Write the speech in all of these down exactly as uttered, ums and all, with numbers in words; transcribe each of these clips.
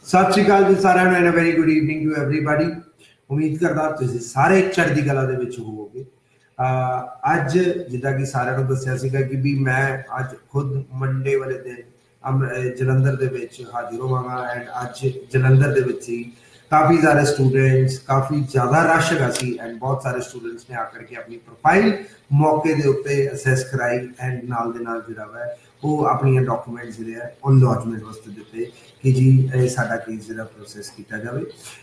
सत श्री अकाल जी सारिਆਂ ਨੂੰ, and a very good evening to everybody. उम्मीद करदा तुसीं सारे चढ़दी कला दे विच होवोगे। अज जिद्दां कि सारिਆਂ ਨੂੰ दस्सिया सीगा कि भी मैं अज खुद मंडे वाले दिन जलंधर दे विच हाजिर होवांगा। एंड अज जलंधर दे विच ही काफ़ी सारे स्टूडेंट्स, काफ़ी ज़्यादा रश हैगा सी एंड बहुत सारे स्टूडेंट्स ने आकर के अपनी प्रोफाइल मौके दे उत्ते असैस कराई एंड नाल दे नाल जिहड़ा वा वो अपनी डॉक्यूमेंट्स जिहड़े है उन लॉजमेंट वास्ते दिते कि जी ये साडा केस जिहड़ा प्रोसैस किया जाए।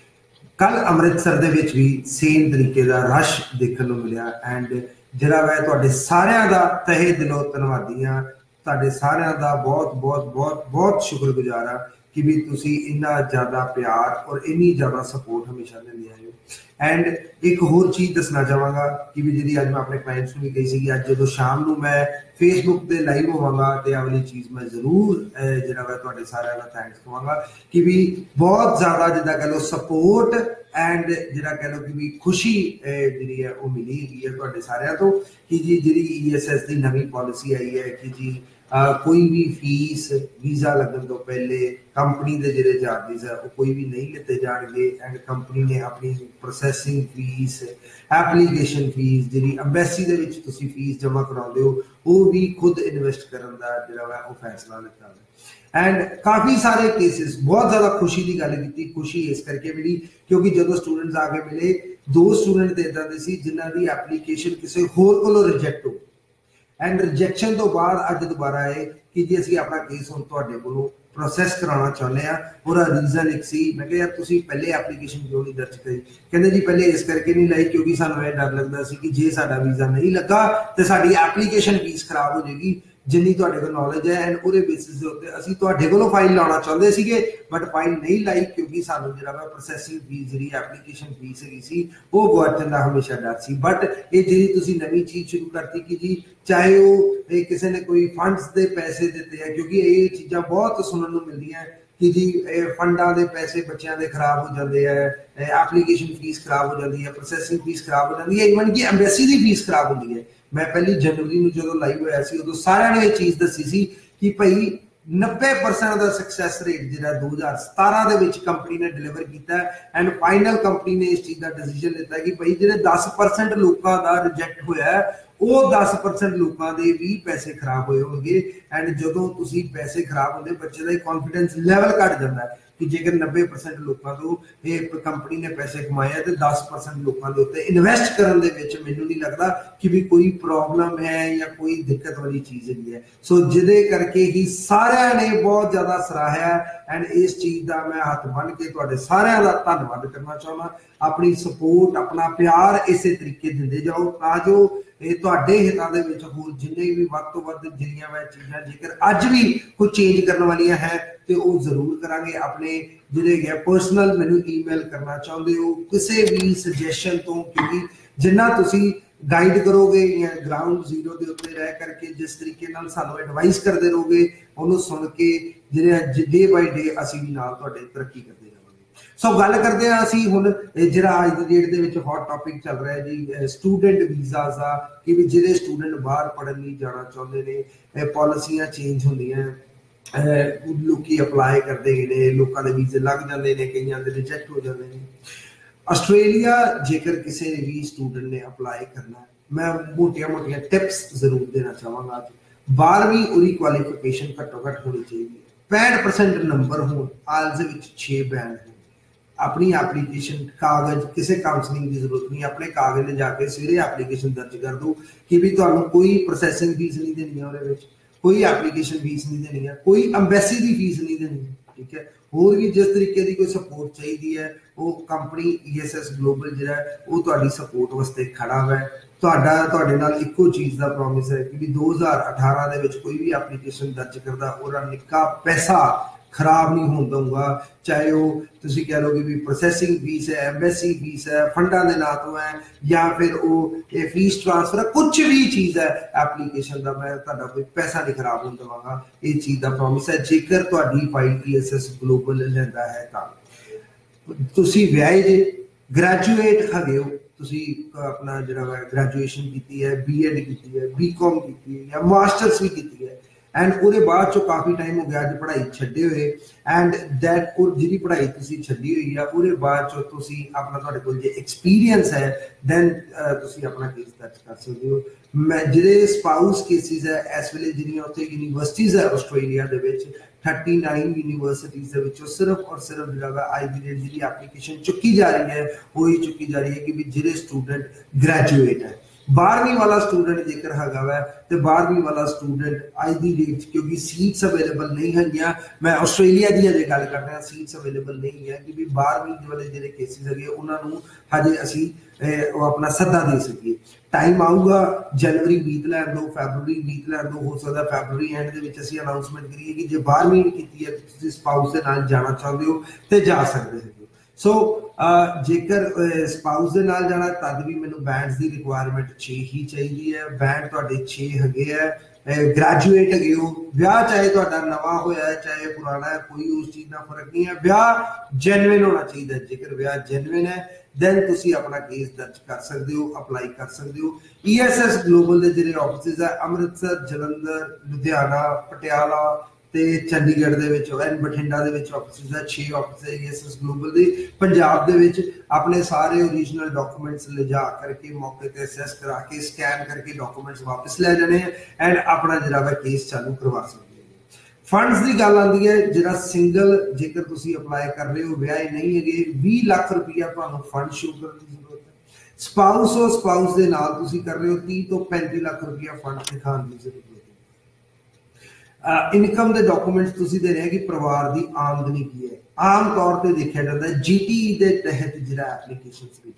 कल अमृतसर दे विच भी सेम तरीके का रश देखने को मिला एंड जिहड़ा वा तुहाडे सारिਆਂ दा तहे दिलों धन्नवादी हाँ। तुहाडे सारिਆਂ दा बहुत बहुत बहुत बहुत शुक्रगुजार हाँ कि भी तुसी इन्ना ज़्यादा प्यार और इन्नी ज़्यादा सपोर्ट हमेशा देंदे आए हो। एंड एक होर चीज़ दसना चाहांगा कि भी जी अज मैं अपने क्लाइंट्स को भी कही सी अज जो शाम को मैं फेसबुक पर लाइव होवांगा तो आ वाली चीज़ मैं जरूर जिहड़ा वा तुहाडे सारिਆਂ दा थैंक्स कहांगा कि भी बहुत ज़्यादा जिद्दां कह लो सपोर्ट एंड जिहड़ा कह लो कि भी खुशी जिहड़ी है वो मिली है तुहाडे सारिਆਂ तो कि जी जिहड़ी ई एस एस की नवी पॉलिसी आई है कि जी Uh, कोई भी फीस वीज़ा लगन तो पहले कंपनी के जिहड़े चार्जिज है वो कोई भी नहीं लेते जाएंगे एंड कंपनी ने अपनी प्रोसैसिंग फीस एप्लीकेशन फीस जिहड़ी अंबैसी दे विच तुसीं फीस जमा कराउंदे हो वो भी खुद इन्वेस्ट करन दा जिहड़ा वा वो फैसला लिता है। एंड काफ़ी सारे केसेस बहुत ज़्यादा खुशी की गल की खुशी इस करके मिली क्योंकि जो स्टूडेंट्स आके मिले दो स्टूडेंट तो इदां दे सी जिन्हां दी एप्लीकेशन किसी होर कोलों रिजैक्ट हो एंड रिजैक्शन तो बाद अज दोबारा आए कि जी असीं अपना केस हुण तुहाडे कोलों प्रोसैस कराना चाहुंदे आ। और रीजन एक सी मैं कहा यार तुसीं पहले एप्लीकेशन क्यों नहीं दर्ज करी? कहंदे जी पहले इस करके नहीं लाई क्योंकि सानूं यह डर लगदा सी कि जे साडा वीज़ा नहीं लगा तो साडी एप्लीकेशन फीस खराब हो जाएगी जिन्नी तुहाडे कोल नॉलेज है एंड उहदे बेसिस दे उत्ते असीं तुहाडे कोलों फाइल लाउणा चाहुंदे सीगे बट फाइल नहीं लाई क्योंकि सानूं जिहड़ा वा प्रोसैसिंग फीस जिहड़ी एप्लीकेशन फीस हैगी सी वो गुआचण दा हमेशा डर सी। बट ये जिहड़ी तुसीं नवीं चीज़ शुरू करती कि जी चाहे वो किसी ने कोई फंड्स के पैसे दिते हैं क्योंकि ये चीज़ां बहुत सुनने को मिलदियां कि जी फंडा के पैसे बच्चों के खराब हो जाते हैं, एप्लीकेशन फीस खराब हो जाती है, प्रोसैसिंग फीस खराब हो जाती है, इवन कि अंबैसी की फीस खराब होती है। मैं पहली जनवरी में जो लाइव होया सी उदों सारिਆਂ ने ये चीज़ दसी सी कि भाई नब्बे परसेंट का सक्सैस रेट जो दो हज़ार सतारा के कंपनी ने डिलीवर किया एंड फाइनल कंपनी ने इस चीज़ का डिसीजन लिता कि भाई जो दस परसेंट लोगों का रिजैक्ट होया वो दस परसेंट लोगों के भी पैसे खराब हुए होंगे एंड जो तुसी पैसे खराब होंगे बच्चे का कॉन्फिडेंस लैवल घट जाता है कि जेकर नब्बे परसेंट लोगों को एक कंपनी ने पैसे कमाए तो दस परसेंट लोगों के उत्ते इन्वेस्ट करने के मैनूं नहीं लगता कि भी कोई प्रॉब्लम है या कोई दिक्कत वाली चीज़ है। सो जिदे करके ही सारिਆਂ ने बहुत ज़्यादा सराहया एंड इस चीज़ का मैं हथ बन के तुहाडे सारिਆਂ दा धन्नवाद करना चाहुंदा। अपनी सपोर्ट अपना प्यार इस तरीके दिंदे जाओ तां जो ये तुहाडे हितां दे विच होर जिन्ने भी वध तो वध जिहड़ियां वा चीज़ां जेकर अज भी कुछ चेंज करने वालियां है तो वो जरूर करांगे। अपने जिहड़े है पर्सनल मैनूं ईमेल करना चाहुंदे हो किसी भी सजैशन तो क्योंकि जिन्ना तुसीं गाइड करोगे या ग्राउंड जीरो के उत्ते रह करके जिस तरीके नाल सानूं एडवाइस करते रहोगे उन्होंने सुन के जिहड़े डे बाय डे असीं भी नाल तुहाडे तरक्की करते जावांगे। सो गल करते हैं असीं हुण जिहड़ा अज दी डेट दे विच हॉट टॉपिक चल रहा है जी स्टूडेंट वीज़ाज़ दा कि भी जिहड़े स्टूडेंट बाहर पढ़न लई जाना चाहुंदे ने पॉलिसियां चेंज होंदियां लोग अपलाई करते हैं लोगों के वीज़े लग जाते हैं कई रिजैक्ट हो जाते हैं। आस्ट्रेलिया जेकर किसी भी स्टूडेंट ने अपलाई करना मैं मोटिया मोटिया टिप्स जरूर देना चाहवागा। बारहवीं उरी क्वालिफिकेशन घट्टो घट होनी चाहिए, पैंठ परसेंट नंबर हो, आइल्स छे बैंड हो, अपनी एप्लीकेशन कागज किसी काउंसलिंग की जरूरत नहीं, अपने कागज ले जाके सवेरे एप्लीकेशन दर्ज कर दो कि भी तुहानूं कोई प्रोसैसिंग फीस नहीं देनी है, उहदे विच कोई एप्लीकेशन फीस नहीं देनी है, कोई अंबैसी की फीस नहीं देनी है। ठीक है, होर भी जिस तरीके की कोई सपोर्ट चाहिए है वो company E S S global जो है वो तुहाडी सपोर्ट वास्ते खड़ा है। तुहाडा तुहाडे नाल इक्को चीज़ का प्रॉमिस है कि दो हज़ार अठारह दे विच कोई भी एप्लीकेशन दर्ज करता और निक्का पैसा खराब नहीं होने दूंगा, चाहे वो तुसीं कह लो कि भी प्रोसैसिंग फीस है, एम्बेसी फीस है, फंडा के ना तो है या फिर वो ये फीस ट्रांसफर है, कुछ भी चीज़ है एप्लीकेशन का मैं तुहाडा कोई पैसा नहीं खराब होने देवांगा। ये चीज़ का प्रॉमिस है जेकर तुहाडी file E S S global लैंदा है तां तुसीं विआहे जे ग्रैजुएट हैगे हो, तुसीं अपना जिहड़ा वा ग्रैजुएशन कीती है, बी एड कीती है, बी कॉम कीती है या मास्टर्स भी कीती है एंड ਉਹਦੇ ਬਾਅਦ ਚੋਂ ਕਾਫੀ ਟਾਈਮ ਹੋ ਗਿਆ ਅੱਜ ਪੜ੍ਹਾਈ ਛੱਡੇ ਹੋਏ ਐਂਡ ਦੈਟ ਉਹ ਜਿਹੜੀ ਪੜ੍ਹਾਈ ਤੁਸੀਂ ਛੱਡੀ ਹੋਈ ਆ ਉਹਦੇ ਬਾਅਦ ਚੋਂ ਤੁਸੀਂ ਆਪਣਾ ਤੁਹਾਡੇ ਕੋਲ ਜੇ ਐਕਸਪੀਰੀਅੰਸ ਹੈ ਦੈਨ ਤੁਸੀਂ ਆਪਣਾ ਕੇਸ ਦਰਜ ਕਰ ਸਕਦੇ ਹੋ। ਮੈਂ ਜਿਹੜੇ ਸਪਾਊਸ ਕੇਸਿਸ ਹੈ ਇਸ ਵੇਲੇ ਜਿਹੜੀਆਂ ਉੱਥੇ ਯੂਨੀਵਰਸਿਟੀਜ਼ ਹੈ ਆਸਟ੍ਰੇਲੀਆ ਦੇ ਵਿੱਚ थर्टी नाइन यूनिवर्सिटीज़ ਦੇ ਵਿੱਚੋਂ ਸਿਰਫ ਔਰ ਸਿਰਫ ਜਿਹੜਾ ਅੱਜ ਦੀ ਡੇਟ ਜਿਹੜੀ ਐਪਲੀਕੇਸ਼ਨ ਚੁੱਕੀ ਜਾ ਰਹੀ ਹੈ ਉਹ ਹੀ ਚੁੱਕੀ ਜਾ ਰਹੀ ਹੈ ਕਿ ਵੀ ਜਿਹੜੇ ਸਟੂਡੈਂਟ ਗ੍ਰੈਜੂਏਟ ਹੈ। बारहवीं वाला स्टूडेंट जेकर हैगा वै ते बारहवीं वाला स्टूडेंट अज दी डेट क्योंकि सीट्स अवेलेबल नहीं है, मैं आस्ट्रेलिया की अजे गल कर रहा सीट्स अवेलेबल नहीं है कि भी बारहवीं वाले जो केसिस है उन्होंने हजे असी अपना सदा दे सकिए। टाइम आऊगा जनवरी बीत लैन दो, फैबररी बीत लैन दो, हो सकता फैबररी एंड दे विच असी अनाउंसमेंट करिए कि जो बारहवीं की है तुसीं स्पाउस के नाल जाना चाहते हो तो जा सकते हो। सो so, जेकर स्पाउस के नाल जाना तद भी मैनू बैंड्स की रिक्वायरमेंट छे ही चाहिए है। बैंड तुहाडे छे हैगे है, ग्रैजुएट हैगे हो, ब्याह चाहे तुहाडा नवा होया है चाहे पुराना है कोई उस चीज़ का फर्क नहीं है, ब्याह जेन्युइन होना चाहिए। जेकर ब्याह जेन्युइन है दैन तुसी अपना केस दर्ज कर सकते हो, अप्लाई कर सकते हो। ई एस एस ग्लोबल के जिहड़े ऑफिस है अमृतसर, जलंधर, लुधियाना, पटियाला ਤੇ ਚੰਡੀਗੜ੍ਹ ਦੇ ਵਿੱਚ ਐਂਡ ਬਠਿੰਡਾ ਦੇ ਵਿੱਚ ਆਫਿਸਿਸ ਹੈ, ਛੇ ਆਫਿਸ ਹੈ ਈਐਸਐਸ ਗਲੋਬਲ ਦੇ। ਪੰਜਾਬ ਦੇ ਵਿੱਚ ਆਪਣੇ ਸਾਰੇ ਓਰੀਜਨਲ ਡਾਕੂਮੈਂਟਸ ਲਿਜਾ ਕਰਕੇ ਮੌਕੇ ਤੇ ਅਸੈਸ ਕਰਾ ਕੇ ਸਕੈਨ ਕਰਕੇ ਡਾਕੂਮੈਂਟਸ ਵਾਪਸ ਲੈ ਜਾਣੇ ਐਂਡ ਆਪਣਾ ਜਿਹੜਾ ਵਾ ਕੇਸ ਚਾਲੂ ਕਰਵਾ ਸਕਦੇ ਹੋ। ਫੰਡਸ ਦੀ ਗੱਲ ਆਉਂਦੀ ਹੈ ਜਿਹੜਾ ਸਿੰਗਲ ਜੇਕਰ ਤੁਸੀਂ ਅਪਲਾਈ ਕਰ ਰਹੇ ਹੋ ਵਿਆਹ ਨਹੀਂ ਹੈਗੇ ਵੀਹ ਲੱਖ ਰੁਪਈਆ ਤੁਹਾਨੂੰ ਫੰਡ ਸ਼ੋ ਕਰਨ ਦੀ ਜ਼ਰੂਰਤ ਹੈ। ਸਪਾਊਸ ਹੋ ਸਪਾਊਸ ਦੇ ਨਾਲ ਤੁਸੀਂ ਕਰ ਰਹੇ ਹੋ तीस ਤੋਂ पैंतीस ਲੱਖ ਰੁਪਈਆ ਫੰਡ ਦਿਖਾਉਣ ਦੀ ਜ਼ਰੂਰਤ ਹੈ। इनकम के डॉक्यूमेंट्स तुसी दे रहे हैं कि परिवार की आमदनी की है। आम तौर पर देखा जाता है जी टी ई के तहत जो एप्लीकेशन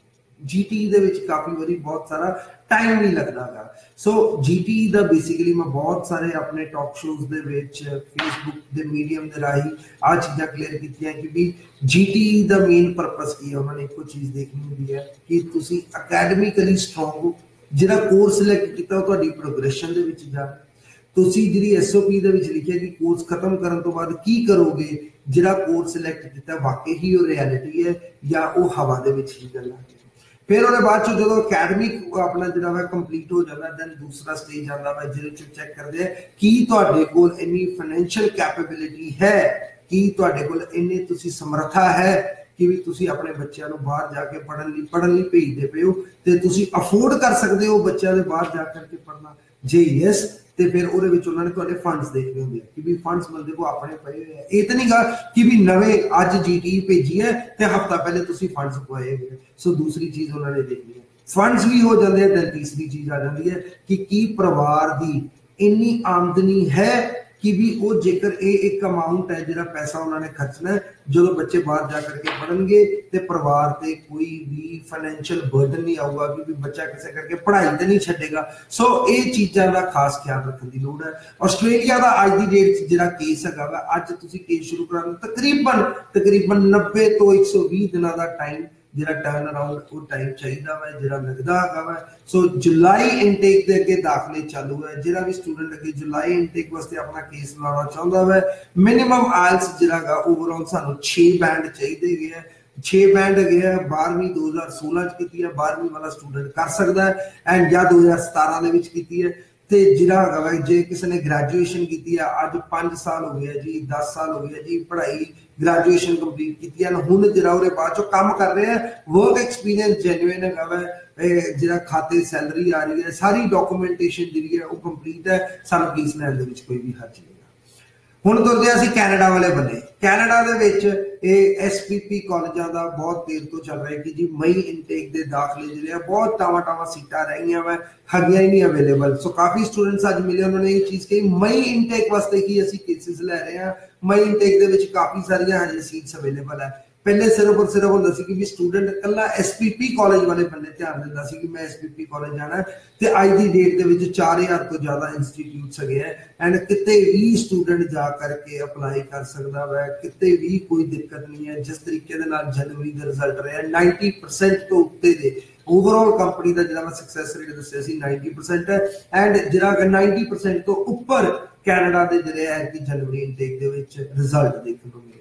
जी टी ई के काफ़ी बारी बहुत सारा टाइम नहीं लगता गा। सो जी टी ई का बेसिकली मैं बहुत सारे अपने टॉक शोज के फेसबुक के मीडियम के राही आ चीज़ा क्लीयर की कि भी जी टी ई का मेन परपस की है। उन्होंने एक चीज़ देखनी होती है कि तुसी अकैडमिकली स्ट्रोंग हो, जो कोर्स सिलेक्ट किया प्रोग्रेशन के जा ਤੁਸੀਂ ਜਿਹੜੀ ਐਸਓਪੀ ਦੇ ਵਿੱਚ ਲਿਖਿਆ ਕਿ ਕੋਰਸ ਖਤਮ ਕਰਨ ਤੋਂ ਬਾਅਦ ਕੀ ਕਰੋਗੇ, ਜਿਹੜਾ ਕੋਰਸ ਸਿਲੈਕਟ ਕੀਤਾ ਵਾਕਈ ਹੀ ਉਹ ਰਿਐਲਿਟੀ ਹੈ ਜਾਂ ਉਹ ਹਵਾ ਦੇ ਵਿੱਚ ਹੀ ਗੱਲਾਂ। ਫਿਰ ਉਹਦੇ ਬਾਅਦ ਚ ਜਦੋਂ ਅਕੈਡਮਿਕ ਆਪਣਾ ਜਿਹੜਾ ਵਾ ਕੰਪਲੀਟ ਹੋ ਜਾਂਦਾ ਦੈਨ ਦੂਸਰਾ ਸਟੇਜ ਆਉਂਦਾ ਵਾ ਜਿਹਦੇ ਚ ਚੈੱਕ ਕਰਦੇ ਆ ਕੀ ਤੁਹਾਡੇ ਕੋਲ ਇੰਨੀ ਫਾਈਨੈਂਸ਼ੀਅਲ ਕੈਪੇਬਿਲਿਟੀ ਹੈ, ਕੀ ਤੁਹਾਡੇ ਕੋਲ ਇੰਨੀ ਤੁਸੀਂ ਸਮਰੱਥਾ ਹੈ ਕਿ ਵੀ ਤੁਸੀਂ ਆਪਣੇ ਬੱਚਿਆਂ ਨੂੰ ਬਾਹਰ ਜਾ ਕੇ ਪੜ੍ਹਨ ਲਈ ਪੜ੍ਹਨ ਲਈ ਭੇਜਦੇ ਪਏ ਹੋ ਤੇ ਤੁਸੀਂ ਅਫੋਰਡ ਕਰ ਸਕਦੇ ਹੋ ਬੱਚਿਆਂ ਦੇ ਬਾਹਰ ਜਾ ਕਰਕੇ ਪੜ੍ਹਨਾ। ਜੇ ਯੈਸ ਤੇ ਫਿਰ ਉਹਦੇ ਵਿੱਚ ਉਹਨਾਂ ਨੇ ਤੁਹਾਡੇ ਫੰਡਸ ਦੇਖਣੇ ਹੁੰਦੇ ਕਿ ਵੀ ਫੰਡਸ ਬੰਦੇ ਕੋ ਆਪਣੇ ਪਏ ਹੋਏ ਆ। ਇਹ ਤਾਂ ਨਹੀਂ ਗਾ ਕਿ ਵੀ ਨਵੇਂ ਅੱਜ ਜੀਟੀ ਭੇਜੀ ਹੈ ਤੇ ਹਫਤਾ ਪਹਿਲੇ ਤੁਸੀਂ ਫੰਡਸ ਪਵਾਏ ਹੋਏ। ਸੋ ਦੂਸਰੀ ਚੀਜ਼ ਉਹਨਾਂ ਨੇ ਦੇਖਣੀ ਹੈ, ਫੰਡਸ ਵੀ ਹੋ ਜਾਂਦੇ ਆ। ਤੇ ਤੀਸਰੀ ਚੀਜ਼ ਆ ਜਾਂਦੀ ਹੈ ਕਿ ਕੀ ਪਰਿਵਾਰ ਦੀ ਇੰਨੀ ਆਮਦਨੀ ਹੈ कि भी वो जेकर ये एक अमाउंट है जो पैसा उन्होंने खर्चना है जो बच्चे बाहर जा करके पढ़नगे तो परिवार से कोई भी फाइनेंशियल बर्डन नहीं आऊगा कि भी बच्चा किसी करके पढ़ाई तो नहीं छेगा। सो ये चीज़ों का खास ख्याल रखने की लोड़ है। आस्ट्रेलिया का अज की डेट जो केस है अज तुम केस शुरू करा तकरीबन तकरीबन नब्बे तो एक सौ भी दिनों का टाइम जो टर्न अराउंड वो टाइम चाहिए वा जो लगता है। सो जुलाई इनटेक के अगे दाखिले चालू है। जो भी स्टूडेंट अगे जुलाई इनटेक वास्ते अपना केस लाना चाहता है मिनिमम आयल्स जो ओवरऑल सानू छे बैंड चाहिए है। छे बैंड है बारहवीं दो हज़ार सोलह की है, बारहवीं वाला स्टूडेंट कर सकता है एंड या दो हज़ार सतारह की है। तो जिहड़ा हैगा जे किसी ने ग्रैजुएशन की है अज पाँच साल हो गया जी, दस साल हो गया जी पढ़ाई ग्रैजुएशन कंप्लीट की है, हुण जिहड़ा उहदे बाद चों काम कर रहे हैं वर्क एक्सपीरियंस जेन्युइन हैगा वा, जिहड़ा खाते सैलरी आ रही है सारी डॉक्यूमेंटेशन जिहड़ी है वो कंप्लीट है, सानू फीस लैण दे विच कोई भी हर्ज नहीं। ਹੁਣ ਤੁਰਦੇ ਅਸੀਂ ਕੈਨੇਡਾ ਵਾਲੇ ਬੰਨੇ। ਕੈਨੇਡਾ ਦੇ ਵਿੱਚ ਇਹ ਐਸਪੀਪੀ ਕਾਲਜਾਂ ਦਾ ਬਹੁਤ ਦੇਰ ਤੋਂ ਚੱਲ ਰਿਹਾ ਕਿ ਜੀ ਮਈ ਇਨਟੇਕ ਦੇ ਦਾਖਲੇ ਜਿਹੜੇ ਆ ਬਹੁਤ ਟਾਵਾਂ ਟਾਵਾਂ ਸੀਟਾਂ ਰਹੀਆਂ ਵਾ ਹੈਗੀਆਂ ਹੀ ਨਹੀਂ ਅਵੇਲੇਬਲ। ਸੋ ਕਾਫੀ ਸਟੂਡੈਂਟਸ ਅੱਜ ਮਿਲੇ ਉਹਨਾਂ ਨੇ ਇਹ ਚੀਜ਼ ਕਹੀ ਮਈ ਇਨਟੇਕ ਵਾਸਤੇ ਕੀ ਅਸੀਂ ਕੇਸਿਸ ਲੈ ਰਹੇ ਹਾਂ। ਮਈ ਇਨਟੇਕ ਦੇ ਵਿੱਚ ਕਾਫੀ ਸਾਰੀਆਂ ਹਜੇ ਸੀਟਸ ਅਵੇਲੇਬਲ ਹੈ। पहले सिर्फ और सिर्फ होंदा सी कि भी स्टूडेंट कल्ला एसपीपी कॉलेज वाले बंदे ध्यान दिंदा सी कि मैं एसपीपी कॉलेज जाना ते अज दी डेट दे विच चार हज़ार तो ज्यादा इंस्टीट्यूट्स हैगे है एंड किते भी स्टूडेंट जा करके अप्लाई कर सकदा है, किते भी कोई दिक्कत नहीं है। जिस तरीके दे नाल जनवरी दे रिजल्ट रहे नब्बे परसेंट तो उत्ते दे ओवरऑल कंपनी का जिहड़ा सक्सेस रेट दस्सिया सी नब्बे परसेंट है एंड जिहड़ा नब्बे परसेंट तो उपर कैनेडा दे जिहड़े है कि जनवरी इनटेक दे विच रिजल्ट देखण नूं मिले।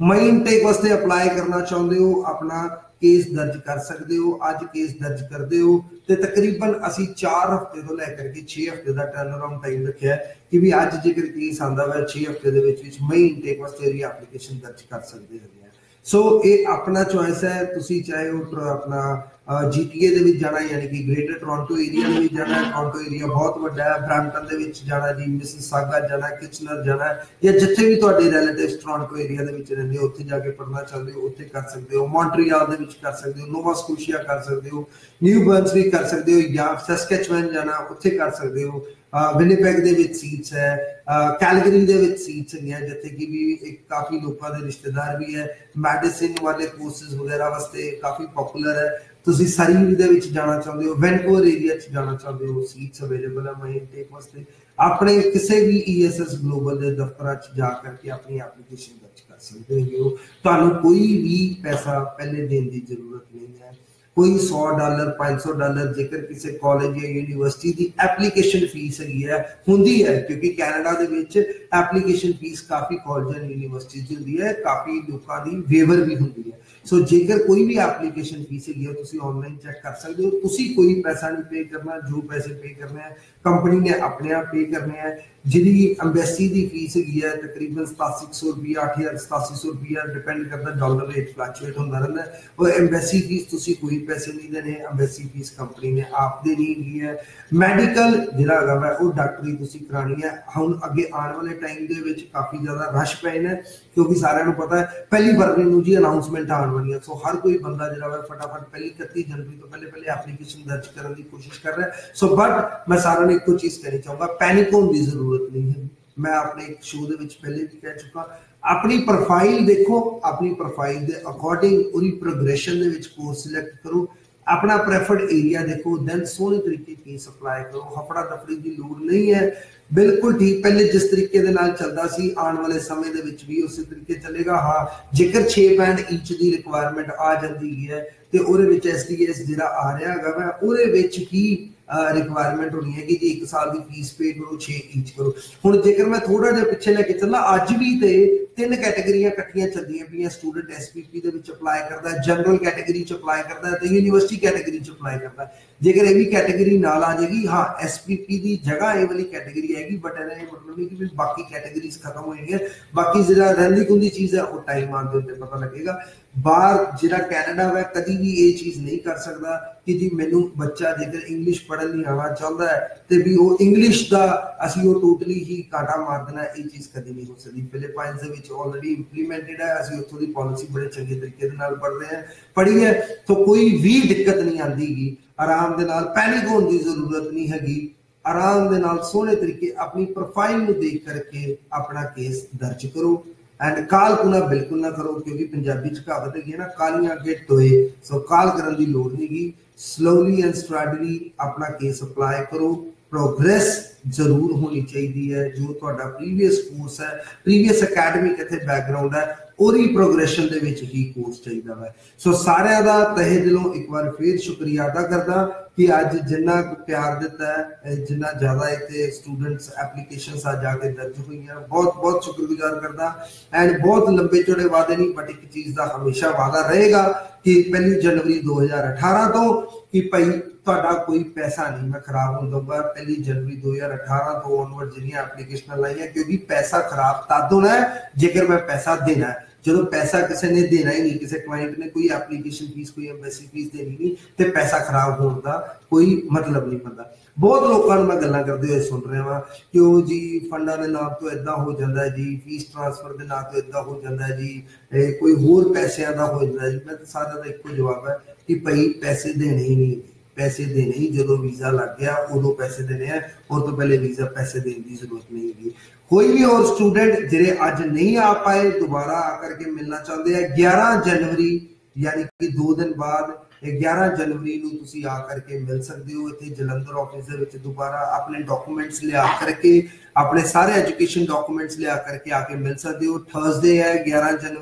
मई इनटेक वास्ते अप्लाई करना चाहते हो अपना केस दर्ज कर सकते हो। अज केस दर्ज करते हो तो तकरीबन असी चार हफ्ते तो लैकर के छे हफ्ते का टर्न अराउंड टाइम रखा है कि भी अज जेकर केस आता है छे हफ्ते मई इनटेक वास्ते एप्लीकेशन दर्ज कर सकते हैं। सो ये अपना चॉइस है, तुसी चाहे वो अपना जीटीए दे विच जाना यानी कि ग्रेटर टोरंटो एरिया दे विच जाना, टोरंटो एरिया बहुत बड़ा है, ब्रैम्पटन दे विच जाना जी, मिसिसागा जाना, किचनर जाना या जिथे भी तुहाडे रिलेटिव्स टोरंटो एरिया दे विच रहंदे हो उत्थे जाके पढ़ना चाहते हो उत्थे कर सकते हो। मॉन्ट्रियल दे विच कर सकते हो, नोवा स्कोशिया कर सकते हो, न्यू बर्न्सविक कर सकते हो या सस्कैचुअन जाना उत्थे कर सकते हो। विनिपेग दे विच सीट्स है, कैलगरी दे विच सीट्स हैं जिथे कि भी एक काफी लोगों के रिश्तेदार भी है। मेडिसिन वाले कोर्सेज वगैरह वास्ते काफी पॉपुलर है। तुसी सरी दे विच जाना चाहते हो, वैनकूवर एरिया च जाना चाहते हो, सीट्स अवेलेबल है मई इनटेक वास्ते। अपने किसी भी ईएसएस ग्लोबल के दफ्तर च जा करके अपनी एप्लीकेशन दर्ज कर सकते हो। तुहानू कोई भी पैसा पहले देने की जरूरत नहीं है, कोई सौ डॉलर पाँच सौ डॉलर जेकर किसी कॉलेज या यूनिवर्सिटी की एप्लीकेशन फीस है होंगी है, क्योंकि कैनेडा दे विच एप्लीकेशन फीस काफ़ी कॉलेज यूनिवर्सिटी होंगी है, काफ़ी लोगों की वेवर भी होंगी है। सो जेकर कोई भी एप्लीकेशन फीस है तुसी ऑनलाइन चेक कर सकते हो। तुसी कोई पैसा नहीं पे करना, जो पैसे पे करने हैं कंपनी ने अपने आप पे करने हैं। जिहड़ी एम्बेसी की फीस है तकरीबन सतासी सौ रुपया अठ हज़ार सतासी सौ रुपया डिपेंड करता, डॉलर रेट फ्लैक्चुएट होता रहता है। और एम्बेसी फीस तुसी कोई पैसे नहीं देने, एम्बेसी फीस कंपनी ने आप देनी है। मैडिकल जिहड़ा है वो डॉक्टरी तुसी करानी है। हुण अगे आने वाले टाइम दे विच काफ़ी ज़्यादा रश पैना है क्योंकि सारिਆਂ ਨੂੰ पता है पहली फरवरी ਨੂੰ जी अनाउंसमेंट आने वाली है। सो हर कोई बंदा जो है फटाफट पहली इकतीस जनवरी तो पहले पहले एप्लीकेशन दर्ज करने की कोशिश कर रहा है। सो बट मैं सारे ने एक चीज़ कहनी चाहूँगा, पैनिक होने की जरूरत नहीं है। मैं अपने एक शो के पहले भी कह चुका, अपनी प्रोफाइल देखो, अपनी प्रोफाइल के अकॉर्डिंग पूरी प्रोग्रेशन कोर्स सिलेक्ट करो, अपना प्रेफर्ड एरिया देखो, दैन सोहने तरीके केस अप्लाई करो। हफड़ा दफड़ी की लोड़ नहीं है, बिल्कुल ठीक पहले जिस तरीके दे नाल चलदा सी आने वाले समय दे विच भी उस तरीके चलेगा। हाँ जेकर छे पैंट इंच की रिक्वायरमेंट आ जाती है तो उहदे विच एस डी एस जिहड़ा आ रहा है उहदे विच ही रिक्वायरमेंट होनी है कि जी एक साल की फीस पे करो, छे इंच करो। हुण जेकर मैं थोड़ा जिहा पिछे लैके चलना, अज भी तो तीन कैटेगरियां कट्ठियां चलदियां पईयां। स्टूडेंट एस पी पी दे विच अप्लाई करदा है, जनरल कैटेगरी च अप्लाई करदा है तो यूनिवर्सिटी कैटेगरी च अप्लाई करदा है। जेकर ये भी कैटेगरी नाल आ जाएगी, हाँ एस पी पी की जगह ये वाली कैटेगरी आएगी, बट इहदा ये मतलब नहीं कि बाकी कैटेगरीज खत्म हो जाएंगी। बाकी जिहड़ा रहिंदी खुंदी चीज़ है वो टाइम आने ते पता लगेगा। बाहर जिहड़ा कैनेडा है कभी भी ये चीज़ नहीं कर सकता कि जी मैनू बच्चा जेकर इंग्लिश पढ़न नहीं आना चाहता है तो भी वो इंग्लिश का असी वो टोटली ही कांटा मार देना, ये चीज़ कभी नहीं हो सकती। फिलिपाइंस दे विच ऑलरेडी इंप्लीमेंटेड है, असी उत्थों की पॉलिसी बड़े चंगे तरीके दे नाल पढ़ रहे हैं, पढ़ी है तो कोई भी दिक्कत नहीं आती। आराम दे नाल पैनिक होने की जरूरत नहीं हैगी, आराम दे नाल सोहने तरीके अपनी प्रोफाइल में देख करके अपना केस दर्ज करो। एंड काल पुना बिल्कुल ना करो क्योंकि पंजाबी च कहावत है ना कालियां अगे टोए। सो काल करने की लोड़ नहीं गी, स्लोली एंड स्ट्रैडली अपना केस अप्लाई करो। प्रोग्रेस जरूर होनी चाहिए है, जो तुहाडा प्रीवियस कोर्स है, प्रीवियस अकैडमिक इत्थे बैकग्राउंड है ओरी प्रोग्रेशन दे विच ही कोर्स चाहिए है। सो सारिਆਂ ਦਾ तहे दिलों एक बार फिर शुक्रिया अदा करदा कि अज जिन्ना प्यार दिता है, जिन्ना ज्यादा इतने स्टूडेंट्स एप्लीकेशंस आ जाके दर्ज हुई हैं, बहुत बहुत शुक्रगुजार करदा। एंड बहुत लंबे चौड़े वादे नहीं बट एक चीज़ का हमेशा वादा रहेगा कि पहली जनवरी दो हज़ार अठारह तो कि भाई तुहाडा कोई पैसा नहीं मैं खराब होने दूंगा। पहली जनवरी दो हज़ार अठारह तो ऑनवर्ड जिन्नियां एप्लीकेशन लाइया, क्योंकि पैसा खराब तद होना है जेकर मैं पैसा देना है। जो पैसा किसी ने देना ही नहीं, किसी क्लाइंट ने कोई एप्लीकेशन फीस कोई एम्बेसी फीस देनी नहीं तो पैसा खराब होने का कोई मतलब नहीं बनता। बहुत लोगों मैं गल्लां करते हुए सुन रहा कि वो जी फंडा के नाम तो इदा हो जाता है जी, फीस ट्रांसफर के नाम तो इदा हो जाता है जी, कोई होर पैसों का हो जाता है जी। मैं सारा का एको जवाब है कि भाई पैसे देने ही नहीं, पैसे देने ही जो वीज़ा लग गया उदों पैसे देने हैं, और तो पहले वीज़ा पैसे देने की जरूरत नहीं होगी। कोई भी और स्टूडेंट जिहड़े अज नहीं आ पाए दोबारा आकर के मिलना चाहते हैं ग्यारह जनवरी यानी कि दो दिन बाद ग्यारह जनवरी को तुसी आकर के मिल सकते हो इतने जलंधर ऑफिस दे विच। दोबारा अपने डॉक्यूमेंट्स लिया करके अपने सारे एजुकेशन डॉक्यूमेंट्स लिया करके आके मिल सकते हो। थर्सडे है ग्यारह जनवरी,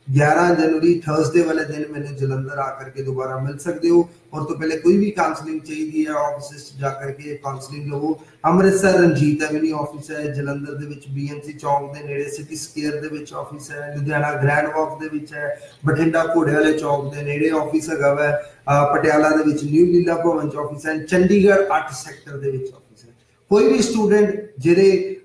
ग्यारह जनवरी थर्सडे वाले दिन मैंने जलंधर आकर के दोबारा मिल सकते हो। और तो पहले कोई भी काउंसलिंग चाहिए है ऑफिस जाकर के काउंसलिंग लवो। अमृतसर रंजीत एवेन्यू ऑफिस है, जलंधर दे विच बीएमसी चौक दे नेड़े सिटी स्केयर दे विच ऑफिस है, लुधियाना ग्रैंड वॉक दे विच है, बठिंडा घोड़े वाले चौक दे नेड़े ऑफिस हैगा वा, पटियाला दे विच न्यू लीला भवन च ऑफिस है, चंडीगढ़ आठ सैक्टर दे विच ऑफिस है। कोई भी स्टूडेंट जिहड़े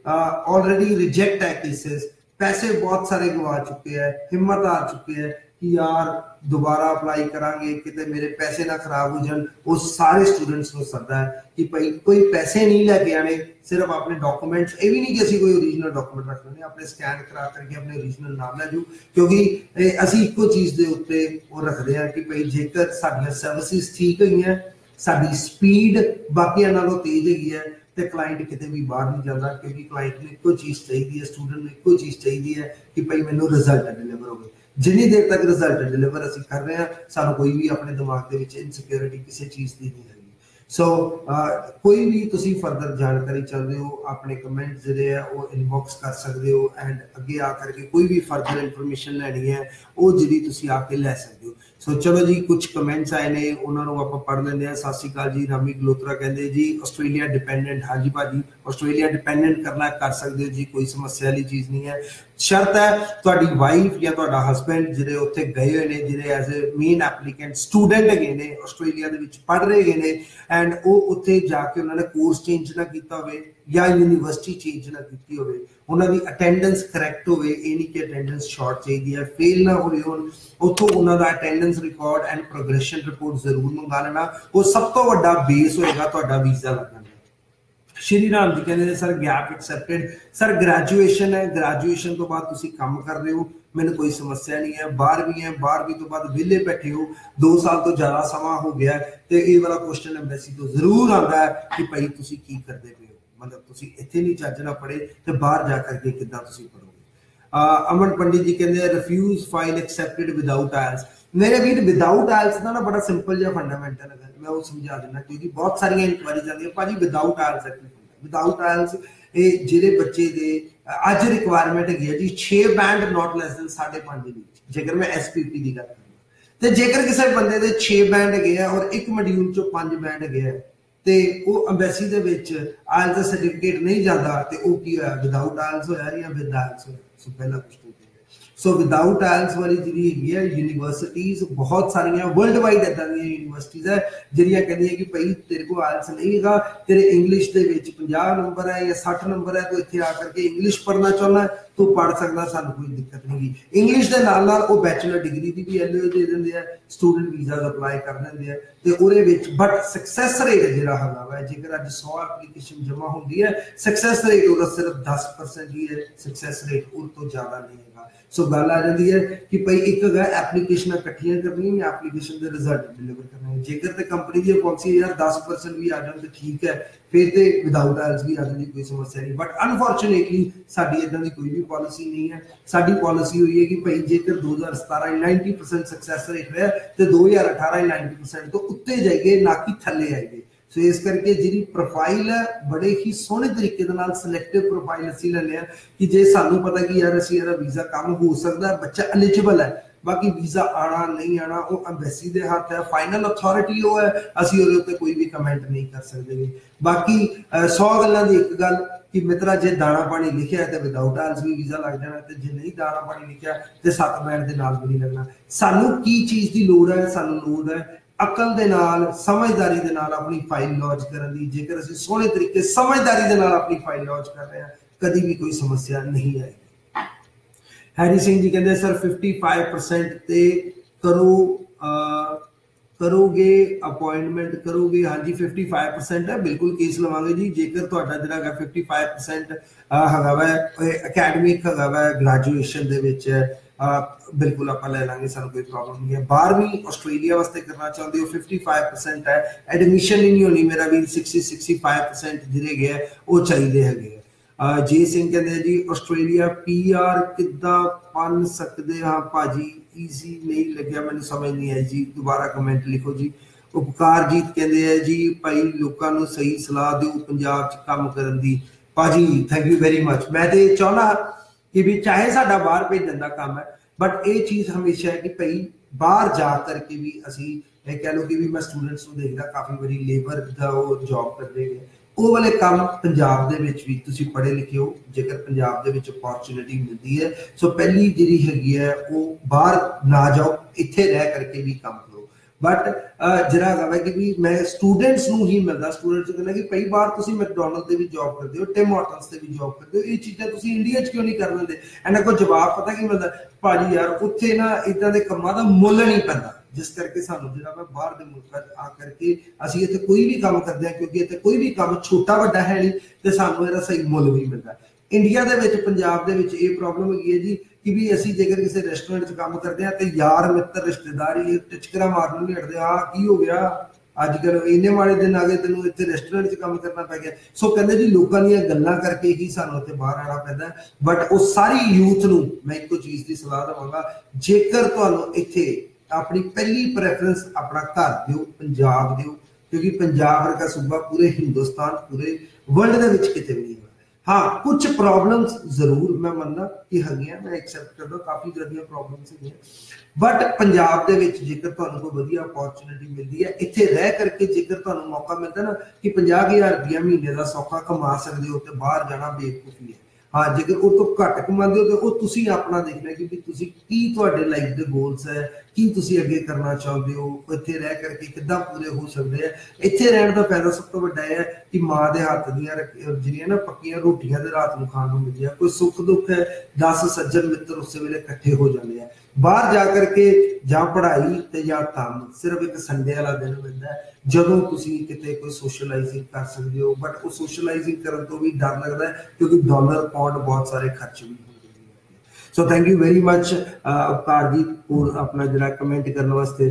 ऑलरेडी रिजेक्ट है केसेस, पैसे बहुत सारे गवा चुके हैं, हिम्मत आ चुके हैं कि यार दोबारा अप्लाई करांगे किते मेरे पैसे ना खराब हो जान, वो सारे स्टूडेंट्स को सदा है कि भाई कोई पैसे नहीं लेके आने, सिर्फ अपने डॉक्यूमेंट्स, ये भी नहीं कि असं कोई ओरिजिनल डॉक्यूमेंट रख लेने, अपने स्कैन करा करके अपने ओरिजिनल नाम लै जाओ। क्योंकि असं एको चीज़ के उत्ते वो रखते हैं कि भाई जेकर साडियां सर्विसेज ठीक हुई हैं, साडी स्पीड बाकियां नालों तेज हैगी है, तो क्लाइंट कितने भी बाहर नहीं जाता, क्योंकि क्लाइंट ने एको चीज़ चाहिए है, स्टूडेंट ने एको चीज़ चाहिए है कि भाई मैनू रिजल्ट डिलीवर हो। जिन्नी देर तक रिजल्ट डिलीवर असीं कर रहे हैं, सानू कोई भी अपने दिमाग के विच इनसिक्योरिटी किसी चीज़ की नहीं है। सो so, uh, कोई भी तुसी फर्दर जानकारी चाहते हो, अपने कमेंट जिहड़े है वो इनबॉक्स कर सकते हो, एंड अगे आकर के कोई भी फर्दर इन्फॉर्मेशन लैनी है वो जिहड़ी तुसी आके लै सकते हो। सो so, चलो जी, कुछ कमेंट्स आए ने, उन्होंने आपां पढ़ लेंदे आ। सत श्री अकाल जी, रामी गलोत्रा कहंदे जी आस्ट्रेलिया डिपेंडेंट, हाँ जी भाजी आस्ट्रेलिया डिपेंडेंट करना कर सकते हो जी, कोई समस्या वाली चीज़ नहीं है। शर्त है तुहाडी वाइफ या तुहाडा हसबैंड जिहड़े उत्थे गए हुए ने, जिहड़े as a main applicant student हैगे ने, आस्ट्रेलिया दे विच पढ़ रहे ने, एंड वो उत्थे जाके उन्होंने कोर्स चेंज ना किया होवे या यूनिवर्सिटी चेंज ना की होवे, उन्होंने अटेंडेंस करैक्ट होवे, ये नहीं कि अटेंडेंस शॉर्ट चाहिए है, फेल ना हो रहे हो, उत्थों उन्हों का attendance record and progression report जरूर मंगा लेना, वो सब तो वड्डा बेस होएगा तुहाडा वीज़ा लगन। श्री राम जी कहते हैं sir gap accepted, sir graduation है, ग्रैजुएशन तो बाद तुसी काम कर रहे हो, मैंने कोई समस्या नहीं है। बारहवीं है, बारहवीं तो बाद विले बैठे हो, दो साल तो ज़्यादा समा हो गया, तो ये वाला क्वेश्चन एम्बेसी तो जरूर आता है कि भाई तुसी की करते पे हो, मतलब तुसी इत्थे नहीं चज ना पढ़े तो बाहर जा करके किद्दां तुसी पढ़ोगे। अमन पंडित जी कहते हैं refuse file accepted without IELTS. मेरे वीर विदाउट आयल्स का ना बड़ा सिंपल जिहा फंडामेंटल है, मैं वो समझा देना, क्योंकि बहुत सारी इंक्वायरीज आती है भाजी विदाउट आयल्स है। विदाउट आयल्स ये जिहड़े बच्चे दे अज रिक्वायरमेंट है जी छे बैंड नॉट लैस दैन साढ़े पांच दी, जेकर मैं एस पी पी की गल करूँ तो जेकर किसी बंदे दे छे बैंड है और एक मॉड्यूल चो पांच बैंड है तो वो अंबैसी दे विच आयल्स दा सर्टिफिकेट नहीं जाता, तो वो की होया विदाउट आयल्स होया या विद आयल्स होया। सो पहला क्वेश्चन सो विदाउट आयल्स वाली जिहड़ी हैगी है यूनिवर्सिटीज बहुत सारियां वर्ल्ड वाइड इदां दी यूनिवर्सिटीज है जिहड़ियां कहंदियां कि भाई तेरे को आयल्स नहीं हैगा, तेरे इंग्लिश दे विच पचास नंबर है या साठ नंबर है, तो इत्थे आकर के इंग्लिश पढ़ना चाहना है तो पढ़ सकदा, सानू कोई दिक्कत नहीं। इंग्लिश दे नाल नाल वो बैचलर डिग्री दी भी एलओ दे दिंदे आ, स्टूडेंट वीज़ा अप्लाई कर दिंदे आ, ते ओहदे विच बट सक्सेस रेट जिहड़ा हैगा वा, जेकर अज सौ एप्लीकेशन जमा हुंदी है, सक्सेस रेट ओहदा सिर्फ दस परसेंट ही है, सक्सेस रेट उस तो ज्यादा नहीं है। सो गल आ जाती है कि भाई एक है एप्लीकेशन इकट्ठियां करनी है, एप्लीकेशन के रिजल्ट डिलीवर करने हैं, जेकर तो कंपनी की पॉलिसी यार दस परसेंट भी आ जाए तो ठीक है, फिर तो विदाउट आयल्स भी आ जाती कोई समस्या नहीं। बट अनफॉर्चुनेटली साडी इदां दी कोई भी पॉलिसी नहीं है। साडी पॉलिसी हुई है कि भाई जेकर दो हज़ार सतारह नाइनटी परसेंट सक्सेस रेट रहा तो दो हज़ार अठारह नाइनटी परसेंट तो उत्ते जाइए ना कि थले आइए। सो इस करके जी प्रोफाइल है बड़े ही सोहने तरीके सिलेक्टिव प्रोफाइल असीं लैंदे हैं कि जे सानू पता कि यार असीं इहदा वीज़ा काम हो सकता है, बच्चा एलिजिबल है, बाकी वीज़ा आना नहीं आना वो अंबैसी दे हाथ है, फाइनल अथॉरिटी वो है, असीं उहदे उत्ते कोई भी कमेंट नहीं कर सकते। बाकी सौ गल्लां दी एक गल कि मित्रा जे दाना पानी लिखिया है तो विदाउट आयल्स भी वीज़ा लग जाना, तो जे नहीं दाना पानी लिखिया तो सत्त बैंड दे नाल भी नहीं लगना। सानू की चीज़ की लोड़ है, सानू लोड़ है अकल दे नाल समझदारी दे नाल अपनी फाइल लॉन्च करन दी। जेकर असीं सोहने तरीके समझदारी दे नाल अपनी फाइल लॉन्च कर रहे हैं, कभी भी कोई समस्या नहीं आएगी। हैरी सिंह जी कहते हैं सर पचपन परसेंट ते करो आ, करोगे अपॉइंटमेंट करोगे, हाँ जी पचपन परसेंट है, बिल्कुल केस लवांगे जी। जेकर तुहाडा जिहड़ा है पचपन परसेंट हैगा वा अकैडमिक हैगा वा ग्रैजुएशन दे विच बिल्कुल आप ले लांगे, सानू कोई प्रॉब्लम नहीं है। बारहवीं ऑस्ट्रेलिया वास्ते करना चाहते हो पचपन परसेंट है, एडमिशन ही नहीं होनी मेरा भी साठ पैंसठ परसेंट जिहड़े गए वो चाहिए है। जे सिंह कहते जी ऑस्ट्रेलिया पी आर किद्दां बन सकते हाँ भाजी, ईजी नहीं लग्या, मैंने समझ नहीं आई जी, दोबारा कमेंट लिखो जी। उपकारजीत कहते हैं जी भाई लोगों को सही सलाह दो पंजाब च काम करन दी। भाजी थैंक यू वेरी मच। मैं तो चाहना कि भी चाहे साडा बाहर भेजन का काम है, बट ये चीज़ हमेशा है कि भाई बाहर जा करके भी असी कह लो कि भी मैं स्टूडेंट्स को देखदा काफ़ी बारी लेबर दा वो जॉब करते हैं वो वाले काम पंजाब दे विच भी तुसी पढ़े लिखे हो जेकर पंजाब दे विच अपॉर्चुनिटी मिलती है सो पहली जिहड़ी हैगी है वो बाहर ना जाओ इत्थे रह करके भी काम करो बट जरा है कि भी मैं स्टूडेंट्स नूं ही मिलदा स्टूडेंट्स कहना कि कई बार तुसी मैकडॉनल्ड दे भी जॉब करते हो टिम हॉर्टन्स ते भी जॉब करते हो ये चीज़ां तुसी इंडिया च क्यों नहीं कर लेंदे इन्हां कोल जवाब पता की मिलदा भाजी यार उत्थे ना इदां दे कम्मां दा मुੱਲ नहीं पैंदा जिस करके सानू जिहड़ा मैं बाहर दे मुल्कां आ करके असीं इत्थे कोई भी काम करदे हां क्योंकि इत्थे कोई भी काम छोटा वड्डा है नहीं ते सानू इहदा सही मुੱਲ भी मिलदा इंडिया दे विच पंजाब दे विच ये प्रॉब्लम हैगी है जी कि भी असीं जेकर किसी रेस्टोरेंट च काम करदे हां ते यार मित्र रिश्तेदार ही टिचकरा मारन नहीं हटदे आ की हो गया अजकल इन्ने माड़े दिन आ गए तेनों इत्थे रेस्टोरेंट च काम करना पै गया सो कहंदे जी लोकां दीयां गल्लां करके ही सानू इत्थे बाहर आना पैंदा बट उस सारी यूथ नूं मैं इक्को चीज़ दी सलाह देवांगा जेकर तुहानूं इत्थे अपनी पहली प्रेफरेंस अपना घर दिओ पंजाब दिओ क्योंकि पंजाब वर्गा सूबा पूरे हिंदुस्तान पूरे वर्ल्ड दे विच किते भी नहीं हाँ कुछ प्रॉब्लम्स जरूर मैं मनना कि हैगियां मैं एक्सेप्ट करदा काफ़ी ज़्यादा प्रॉब्लम्स हैगियां बट पंजाब दे विच जेकर तुहानूं कोई वधिया अपॉर्चुनिटी मिलदी है इत्थे रह करके जेकर तुहानूं मौका मिलदा ना कि पचास हज़ार रुपया महीने दा सौखा कमा सकदे हो ते बाहर जाना बेवकूफ़ी है हाँ जेकर वो तो घट कमाते हो तो वो तुसी अपना देखना कि भी तुसी की तुहाडे लाइफ दे गोल्स है की तुसी अगे करना चाहते हो इत्थे रह करके किद्दां पूरे हो सकते हैं इत्थे रहण दा फायदा सब तो वड्डा है कि माँ दे हत्थ दियां जिहड़ियां ना पक्कियां रोटियां दे रात नूं खाण नूं मिलदियां कोई सुख दुख है दस सज्जन मित्र उस वेले इकट्ठे हो जाते हैं बाहर जा करके जां पढ़ाई ते जां काम सिर्फ एक संडे वाला दिन मिलता है ਜਦੋਂ ਤੁਸੀਂ ਕਿਤੇ ਕੋਈ ਸੋਸ਼ਲਾਈਜ਼ਿੰਗ ਕਰ ਸਕਦੇ ਹੋ ਬਟ ਉਹ ਸੋਸ਼ਲਾਈਜ਼ਿੰਗ ਕਰਨ ਤੋਂ ਵੀ ਡਰ ਲੱਗਦਾ ਹੈ ਕਿਉਂਕਿ ਡਾਲਰ ਪਾਉਂਡ ਬਹੁਤ ਸਾਰੇ ਖਰਚ ਵੀ ਹੁੰਦੇ ਨੇ so thank you very much Avtar ji ਹੋਰ ਆਪਣਾ ਜਿਹੜਾ ਕਮੈਂਟ ਕਰਨ ਵਾਸਤੇ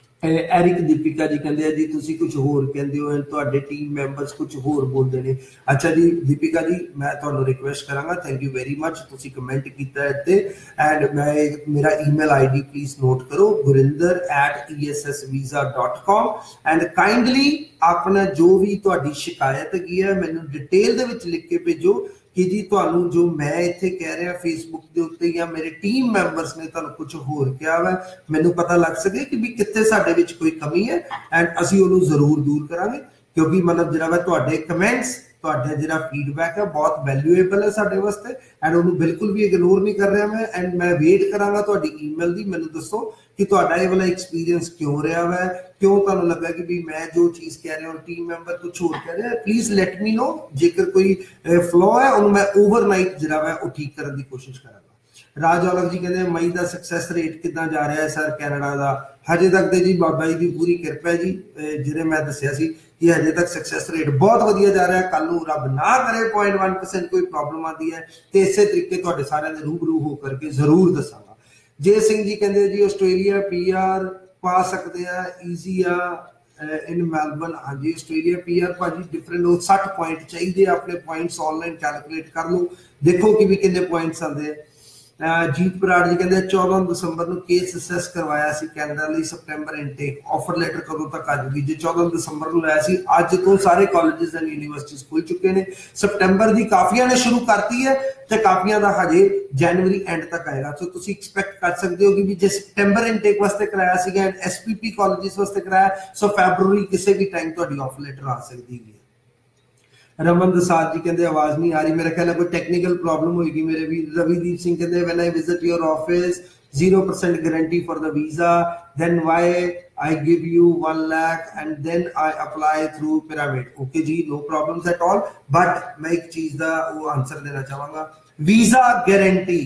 एरिक दीपिका जी कहते हैं जी तुसी कुछ होर कहंदे हो तुहाडे टीम मैंबर्स कुछ होर बोलते हैं अच्छा जी दीपिका जी मैं तुहानू रिक्वेस्ट करांगा थैंक यू वेरी मच तुसी कमेंट कीता है इत्ते एंड मैं मेरा ईमेल आईडी प्लीज नोट करो Gurinder at E S S visa dot com and kindly अपना जो भी तुहाडी शिकायत हैगी है मैनू डिटेल दे विच लिख के भेजो कि जी तुहानू जो मैं इत्थे कह रहा फेसबुक के उत्ते या मेरे टीम मैंबर्स ने तुहानू कुछ होर कहा वा मैनू पता लग सके कि भी कित्थे साडे विच कोई कमी है एंड असीं उहनू जरूर दूर करांगे क्योंकि मतलब जिहड़ा वा तुहाडे कमेंट्स तुहाडा जिहड़ा फीडबैक है बहुत वैल्यूएबल है साडे वास्ते एंड उहनू बिल्कुल भी इग्नोर नहीं कर रहा मैं एंड मैं वेट करांगा तुहाडी ईमेल दी मैनू दसो कि तुहाडा ये वाला एक्सपीरियंस क्यों रहा है क्यों तुहानू लगा कि भी मैं जो चीज़ कह रहा हूँ टीम मैंबर कुछ होर कह रहा है प्लीज लेट मी नो जेकर कोई फ्लॉ है उन्होंने मैं ओवरनाइट जिहड़ा वा वो ठीक करने की कोशिश करांगा राज औलख जी कहते मई का सक्सैस रेट कितना जा रहा है सर कैनेडा का हजे तक तो जी बाबा जी की पूरी किरपा है जी जिहड़े मैं दस्सिया सी कि हजे तक सक्सैस रेट बहुत वधिया जा रहा है कल नूं रब ना करे पॉइंट वन परसेंट कोई प्रॉब्लम आती है तो इस तरीके तुहाडे सारिआं दे रूबरू होकर के जरूर दसांगा जय सिंह जी कहते जी आस्ट्रेलिया पी आर पा सकते हैं ईजी आ इन मैलबर्न हाँ जी आस्ट्रेलिया पी आर भाजी डिफरेंट हो साठ पॉइंट चाहिए अपने पॉइंट्स ऑनलाइन कैलकुलेट कर लो देखो कि भी कितने पॉइंट्स आते हैं जीत बराड़ जी कहते चौदह दिसंबर को केस असैस करवाया सी कैनेडा लई सितंबर इनटेक ऑफर लैटर कदों तक आ जाएगी जो चौदह दिसंबर को लाया सी अज तो सारे कॉलेजेस एंड यूनिवर्सिटीज खुल चुके हैं सितंबर की काफिया ने शुरू करती है तो काफिया का हजे जनवरी एंड तक आएगा सो तुसी एक्सपैक्ट कर सकते हो कि भी जो सितंबर इनटेक वास्ते कराया सीगा and S P P colleges वास्ते कराया सो फैबरवरी किसी भी टाइम तुहाडी ऑफर लैटर आ सकती है रमन दसाद जी कहते आवाज नहीं आ रही मेरा ख्याल है कोई टेक्निकल प्रॉब्लम होगी मेरे भी रविदीप सिंह कहते when I visit your office zero percent guarantee for the visa then why I give you one lakh and then I apply through pyramid okay जी no problems at all but मैं एक चीज दा वो आंसर देना चाहूंगा visa guarantee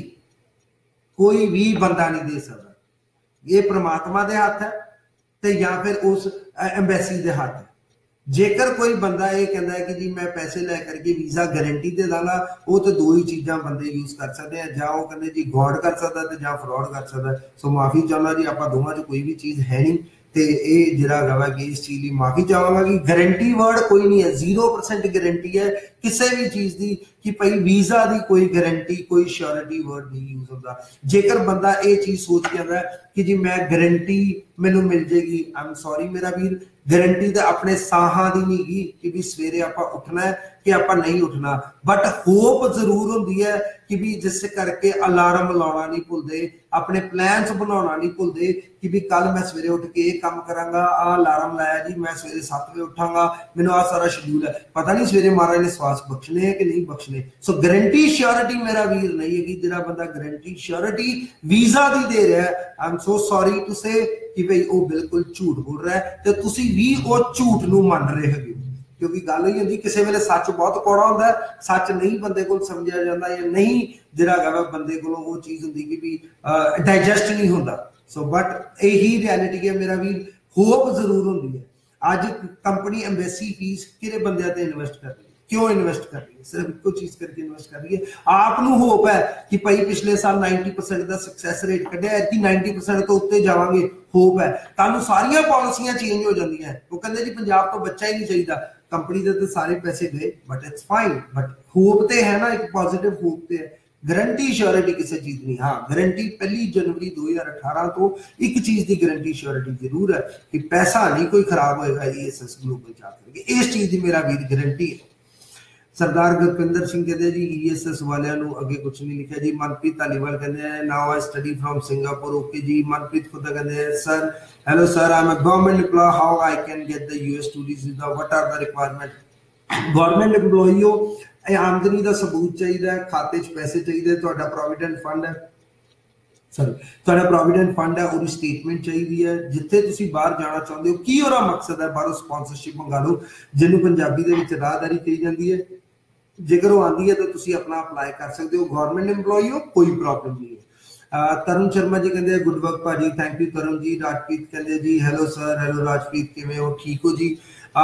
कोई भी बंदा नहीं दे सकता ये परमात्मा दे हाथ है ते या फिर उस एम्बेसी दे हाथ है जेकर कोई बंदा ये कहता है कि जी मैं पैसे लैकर के वीजा गारंटी दे दांगा वो तो दो ही चीज़ां बंदे यूज कर सकते हैं जां वो कहते जी गॉड कर सकता है जां फ्रॉड कर सकता है सो माफी चाहना जी आप दोवां च कोई भी चीज़ है नहीं ते ये जिहड़ा गवा कि इस चीज़ की माफी चाहांगा कि गारंटी वर्ड कोई नहीं है जीरो परसेंट गारंटी है किसी भी चीज़ की कि भाई वीजा की कोई गारंटी कोई श्योरिटी वर्ड नहीं यूज होता जेकर बंदा ये चीज़ सोच के आता है कि जी मैं गारंटी मैनू मिल जाएगी आई एम सॉरी मेरा वीर गारंटी तो अपने साहां दी नहीं गी कि भी सवेरे आप उठना है कि आपां नहीं उठना, बट होप जरूर हुंदी है कि भी जिस करके अलार्म लाना नहीं भुलते, अपने प्लान्स बनाना नहीं भुलते कि भी कल मैं सवेरे उठ के ये काम करांगा, आ अलार्म लाया जी मैं सवेरे सत्त बजे उठांगा, मैनू आ सारा शेड्यूल है, पता नहीं सवेरे महाराज ने श्वास बख्शने है कि नहीं बख्शने। सो गारंटी श्योरिटी मेरा वीर नहीं है कि जिहड़ा बंदा गारंटी श्योरिटी वीजा दी दे रहा है, I am so sorry to say कि भाई वो बिल्कुल झूठ बोल रहा है ते तुसी भी वो झूठ नूं मन रहे हो, क्योंकि गल ही होंदी किसी वेले सच बहुत कौड़ा होंदा है, सच नहीं बंदे को समझिया जांदा या नहीं जिहड़ा हैगा बंदे को वो चीज होंदी कि भी डाइजेस्ट नहीं होंदा। सो बट यही रियलिटी है मेरा वीर, होप जरूर होंदी है। आज कंपनी एम्बेसी फीस किहड़े बंदियां ते इन्वेस्ट कर रही है, क्यों इन्वेस्ट कर रही है? सिर्फ इको चीज करके इन्वेस्ट कर रही है। आप नूं होप है कि भाई पिछले साल नाइनटी परसेंट का सक्सेस रेट कढ़िया, ऐतकी नाइनटी परसेंट तो उत्ते जावांगे, होप है। कल सारियां पॉलिसियां चेंज हो जांदियां, वो कहंदे जी पंजाब तो बच्चा ही नहीं चाहिए, कंपनी दे तो सारे पैसे गए, but it's fine, but hope ते है ना, एक पॉजिटिव होप ते है। गारंटी श्योरिटी किसी चीज नहीं। हाँ गारंटी पहली जनवरी दो हजार अठारह तो एक चीज की गारंटी श्योरिटी जरूर है कि पैसा नहीं कोई खराब होएगा ईएसएस ग्लोबल जा करके, इस चीज की मेरा वीर गारंटी है। सरदार गुरपिंदर सिंह कहते जी ईएसएस वालियां नूं अगे कुछ नहीं लिखा जी। मनप्रीत धालीवाल कहते हैं now I study from Singapore, okay जी। मनप्रीत खुद कहते हैं sir hello sir I am a government employ, how I can get the US tourist visa, what are the requirement? Government employ हो, आमदनी का सबूत चाहिए, खाते च पैसे चाहिए, तुहाडा प्रोविडेंट फंड है, सॉरी तुहाडा प्रोविडेंट फंड है, और स्टेटमेंट चाहिए है, जिथे तुसी बाहर जाना चाहते हो की ओहदा मकसद है, बाहरों स्पॉन्सरशिप मंगा लो जिन्हों पंजाबी दे विच राहदारी कही जाती है, जेकर वो आती है तो तुसी अपना अप्लाई कर सकते हो। गवर्नमेंट एम्प्लॉय हो कोई प्रॉब्लम नहीं है। तरुण शर्मा जी कहते हैं गुड वर्क भाजी, थैंक यू तरुण जी। राजप्रीत कहते जी हेलो सर, हेलो राजप्रीत किवें हो, ठीक हो जी।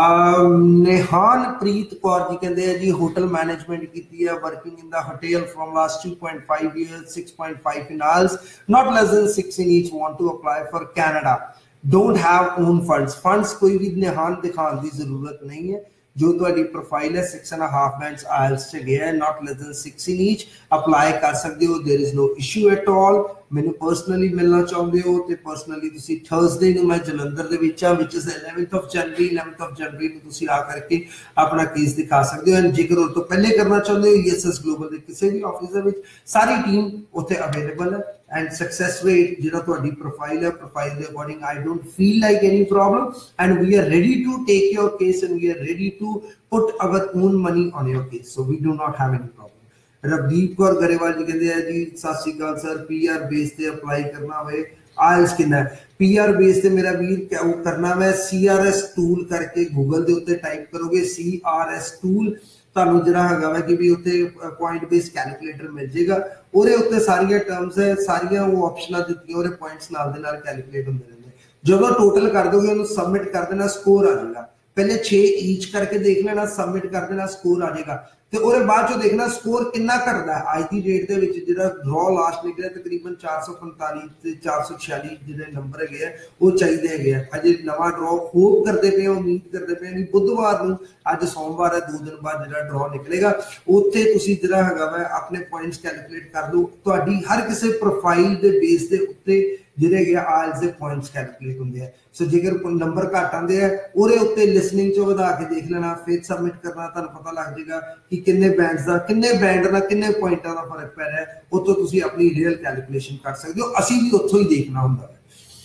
नेहान प्रीत कौर जी कहते हैं जी होटल मैनेजमेंट की है, working in the hotel from last two point five years, six point five in IELTS, not less than six in each, want to apply for Canada, don't have own funds. Funds कोई भी नेहान दिखाने की जरूरत नहीं है, जो तुम्हारी प्रोफाइल है six and half bands IELTS से गया है, not less than six in each, apply कर सकते हो, there is no issue at all. मैंने पर्सनली मिलना चाहते हो तो पर्सनली तुसी थर्सडे ਨੂੰ मैं जलंधर ਦੇ ਵਿੱਚ ਆ, which is eleventh of January, eleventh of January ਨੂੰ ਤੁਸੀਂ ਆ ਕਰਕੇ ਆਪਣਾ ਕੇਸ ਦਿਖਾ ਸਕਦੇ ਹੋ। ਐਂਡ ਜੇਕਰ ਉਹ ਤੋਂ ਪਹਿਲੇ ਕਰਨਾ ਚਾਹੁੰਦੇ ਹੋ ਈਐਸਐਸ ਗਲੋਬਲ ਦੇ ਕਿਸੇ ਵੀ ਆਫਿਸ ਦੇ ਵਿੱਚ ਸਾਰੀ ਟੀਮ ਉੱਥੇ ਅਵੇਲੇਬਲ ਹੈ। एंड सक्सेस रेट जो ਤੁਹਾਡੀ प्रोफाइल है, प्रोफाइल के according I don't feel like any problem, and we are ready to take your case and we are ready to put our own money on your case, so we do not have any problem. Ravdeep Kaur Grewal ji कहते हैं जी Sat Shri Akal sir, PR base ते apply करना होवे आइल्स कितना PR base ते मेरा वीर क्या वो करना है, सीआरएस टूल करके गूगल के उत्ते टाइप करोगे सीआरएस टूल, ਤੁਹਾਨੂੰ ਜਿਹੜਾ ਹੈਗਾ ਵਾ ਕਿ ਵੀ ਉੱਤੇ ਪੁਆਇੰਟ ਬੇਸ ਕੈਲਕੂਲੇਟਰ ਮਿਲ ਜਾਏਗਾ, ਉਹਦੇ ਉੱਤੇ ਸਾਰੀਆਂ ਟਰਮਸ ਹੈ, ਸਾਰੀਆਂ ਉਹ ਆਪਸ਼ਨਾਂ ਦਿੱਤੀਆਂ, ਉਹਦੇ ਪੁਆਇੰਟਸ ਨਾਲ ਦੇ ਨਾਲ ਕੈਲਕੂਲੇਟ ਹੁੰਦੇ ਰਹਿੰਦੇ। ਜਦੋਂ ਟੋਟਲ ਕਰ ਦੋਗੇ ਉਹਨੂੰ ਸਬਮਿਟ ਕਰ ਦੇਣਾ, ਸਕੋਰ ਆ ਜਾਏਗਾ। पहले छे ईच करके देख लेना, सबमिट कर देना, स्कोर आ जाएगा। तो और बाद जो देखना स्कोर कितना करता है। आज की डेट के जिहड़ा ड्रॉ लास्ट निकलिया तकरीबन चार सौ पैंतालीस से चार सौ छियाली जिहड़े नंबर है वो चाहिए है। अजे नवा ड्रॉ होप करते पे, उम्मीद करते पे बुधवार नूं, अज सोमवार है, दो दिन बाद जिहड़ा ड्रॉ निकलेगा उत्थे तुसीं जिहड़ा हैगा वा अपने पॉइंट्स कैलकुलेट कर दो। तुहाडी हर किसी प्रोफाइल के बेस के उत्ते जिहड़े गए आइल्स दे पॉइंट्स कैलकुलेट होंदे हैं। सो जेकर नंबर घट आते हैं ਉਹਦੇ ਉੱਤੇ ਲਿਸनिंग चो ਵਧਾ के देख लेना, फिर सबमिट करना, ਤੁਹਾਨੂੰ पता लग जाएगा कि किन्ने बैंड्स ਦਾ किन्ने बैंड ਦਾ किन्ने पॉइंटां ਦਾ फर्क पै रहा है। ਉੱਥੋਂ ਤੁਸੀਂ ਆਪਣੀ ਰੀਅਲ ਕੈਲਕੂਲੇਸ਼ਨ ਕਰ ਸਕਦੇ ਹੋ। ਅਸੀਂ ਵੀ ਉੱਥੋਂ ਹੀ ਦੇਖਣਾ ਹੁੰਦਾ ਹੈ।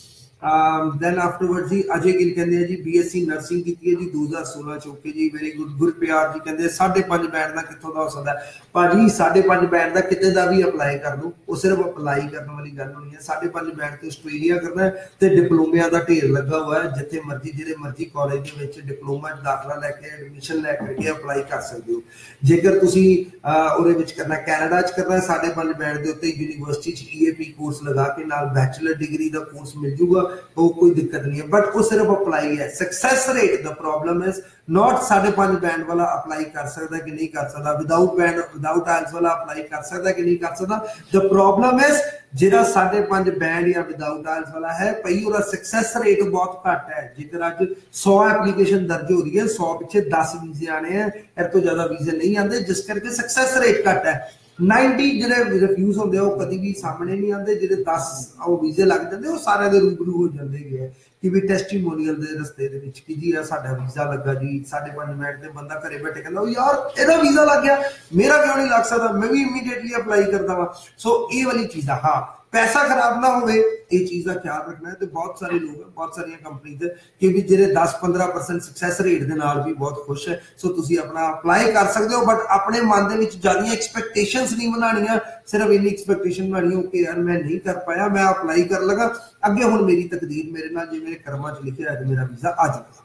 then afterwards जी अजय गिल कहते हैं जी बीएससी नर्सिंग की है जी दो हज़ार सोलह च, ओके जी वेरी गुड। गुरप्यार जी कहते हैं साढ़े पांच बैंड का कितों का हो सकता है भाजी, साढ़े पांच बैंड का कितने का भी अप्लाई कर दो, वो सिर्फ अप्लाई करने वाली गल होनी है। साढ़े पांच बैंड तो आस्ट्रेलिया करना है तो डिप्लोमिया का ढेर लगा हुआ है, जिथे मर्जी जिहड़े मर्जी कॉलेज के विच डिप्लोमा दाखला लैके एडमिशन लै करके अप्लाई कर सकते हो। जेकर तुसी ਉਹਦੇ ਵਿੱਚ करना कैनेडा च करना है साढ़े पांच बैंड के उत्ते यूनिवर्सिटी च ईएपी कोर्स लगा के नाल बैचलर डिग्री का कोर्स मिल जूगा, वो कोई दिक्कत नहीं है। बट वो सिर्फ अप्लाई है। Success rate the problem is not साढ़े पांच बैंड वाला अप्लाई कर सकता कि नहीं कर सकता, विदाउट बैंड विदाउट आइल्स वाला अप्लाई कर सकता कि नहीं कर सकता। द प्रॉब्लम इज जिहड़ा साढ़े पांच बैंड या विदाउट आइल्स वाला है भाई उसका सक्सेस रेट बहुत घट है। जेकर अज सौ एप्लीकेशन दर्ज हो रही है, सौ पिछे दस वीजे आने हैं, इस तो ज्यादा वीजे नहीं आते, जिस करके सक्सेस रेट घट है। नाइनटी ਜਿਹੜੇ ਰਿਫਿਊਜ਼ ਹੁੰਦੇ ਉਹ ਕਦੀ ਵੀ ਸਾਹਮਣੇ ਨਹੀਂ ਆਉਂਦੇ, ਜਿਹੜੇ ਦਸ ਉਹ ਵੀਜ਼ੇ ਲੱਗ ਜਾਂਦੇ ਉਹ ਸਾਰਿਆਂ ਦੇ ਰੂਬਰੂ ਹੋ ਜਾਂਦੇ ਗਏ ਕਿ ਵੀ ਟੈਸਟੀਮੋਨੀਅਲ ਦੇ ਰਸਤੇ ਦੇ ਵਿੱਚ ਕਿ ਜੀ ਆ ਸਾਡਾ ਵੀਜ਼ਾ ਲੱਗਾ ਜੀ, ਸਾਢੇ ਪੰਜ ਮਿੰਟ ਤੇ ਬੰਦਾ ਘਰੇ ਬੈਠੇ ਕਹਿੰਦਾ ਉਹ ਯਾਰ ਇਹਦਾ ਵੀਜ਼ਾ ਲੱਗ ਗਿਆ, ਮੇਰਾ ਕਿਉਂ ਨਹੀਂ ਲੱਗ ਸਕਦਾ, ਮੈਂ ਵੀ ਇਮੀਡੀਏਟਲੀ ਅਪਲਾਈ ਕਰਦਾ ਵਾ। ਸੋ ਇਹ ਵਾਲੀ ਚੀਜ਼ ਆ। ਹਾਂ, पैसा खराब ना हो, ये चीज का ख्याल रखना है। तो बहुत सारे लोग हैं, बहुत सारी कंपनीज कि भी जेरे दस पंद्रह परसेंट सक्सेस रेट के नाल भी बहुत खुश है। सो तुसी अपना अप्लाई कर सकते हो, बट अपने मन दे विच ज्यादा एक्सपेक्टेशंस नहीं बनानियां, सिर्फ इन्नी एक्सपेक्टेशन बनानी हो कि यार मैं नहीं कर पाया, मैं अप्लाई कर लगा, अगे हुण मेरी तकदीर मेरे नाल जे मेरे कर्मां च लिखिया है ते मेरा वीजा आ जाएगा।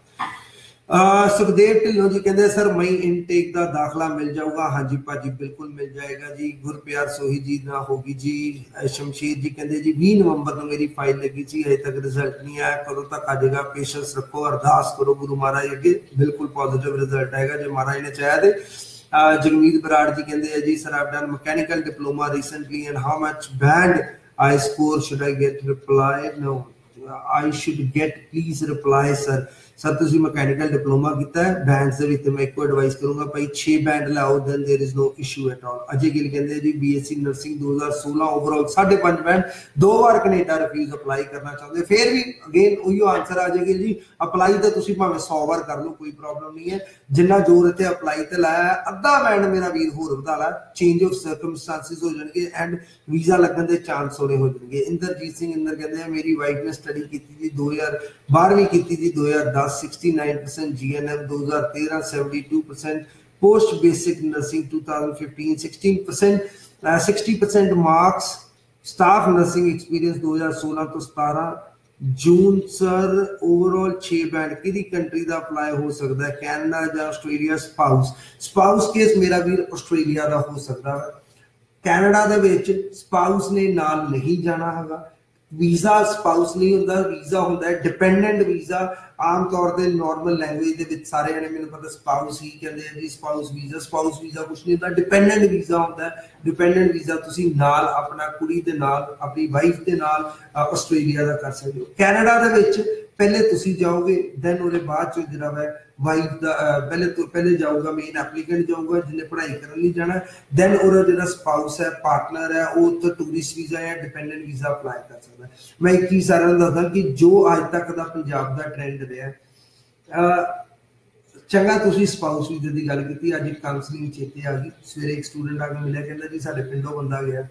सुखदेव ढिल्लों जी कहते सर मई इनटेक का दाखला मिल जाऊगा? हाँ जी भाजी बिल्कुल मिल जाएगा जी। गुरप्यार सोही जी ना होगी जी। शमशेर जी कहते जी बीस नवंबर को मेरी फाइल लगी जी, अजे तक रिजल्ट नहीं आया, कदों तक आ जाएगा? पेशेंस रखो, अरदास करो गुरु महाराज अगे, बिल्कुल पॉजिटिव रिजल्ट आएगा जो महाराज ने चाहा थे। जगमीत बराड़ जी कहते हैं जी sir I done mechanical diploma recently and how much band I score should I get? Reply no I should get please reply sir. Sir तुसी मैकेनिकल डिप्लोमा किया है, बैंड दे विच मैं एको एडवाइस करूंगा भाई छे बैंड लाओ, then there is no issue at all. Ajay Gill कहते हैं जी बीएससी नर्सिंग दो हज़ार सोलह ओवरऑल साढ़े पांच बैंड, दो बार कनेडा रिफ्यूज अप्लाई करना चाहते, फिर भी अगेन उही आंसर आ जाएगा जी अप्लाई तो तुसी भावें सौ बार कर लो, कोई प्रॉब्लम नहीं है। जिन्ना जोर इत्थे अप्लाई ते लाया अद्धा बैंड मेरा वीर होर वधा ला, चेंज ऑफ सर्कमस्टांसिस हो जाएंगे एंड वीजा लगन दे चांस थोड़े हो जाएंगे। इंद्रजीत सिंह इंदर कहते हैं मेरी वाइफ ने स्टडी की थी दो हज़ार बारहवीं की थी दो हज़ार दस उनहत्तर परसेंट, जीएनएम दो हज़ार तेरह बहत्तर परसेंट, पोस्ट बेसिक नर्सिंग दो हज़ार पंद्रह सोलह परसेंट, साठ percent marks, staff nursing experience दो हज़ार सोलह तो सत्रह, जून सर ओवरऑल छे बैंड किसी कंट्री का अप्लाई हो सकता है? कैनेडा या आस्ट्रेलिया? स्पाउस स्पाउस केस मेरा वीर आस्ट्रेलिया का हो सकता है, कैनेडा दे विच स्पाउस ने नाल नहीं जाना है। वीजा स्पाउस नहीं होंदा, वीजा होंदा है डिपेंडेंट वीजा। आम तौर पे नॉर्मल लैंग्वेज दे विच सारे जने मैनूं पता स्पाउस ही कहंदे हैं जी, स्पाउस वीजा स्पाउस वीजा कुछ नहीं होंदा, डिपेंडेंट वीजा होंदा है। डिपेंडेंट वीजा तुसी नाल अपना कुड़ी दे नाल अपनी वाइफ दे नाल आस्ट्रेलिया दा कर सकदे हो। कैनेडा दे विच पहले तुसी जाओगे, देन उहदे बाद च जिहड़ा वा वाइफ दा पहले तो पहले जाऊगा मेन एप्लीकेंट जाऊगा जिन्हें पढ़ाई करने नहीं जाना, देन और जो स्पाउस है पार्टनर है वो तो टूरिस्ट वीजा या डिपेंडेंट वीजा अप्लाई कर सकता है। मैं एक चीज सारा दसदा कि जो अज तक का पंजाब का ट्रेंड रहा चंगा तुसी स्पाउस वीजे की गल की, अज काउंसलिंग चेते आ गई, सवेरे एक स्टूडेंट आके मिले कहता जी साडे पिंडों बंदा गया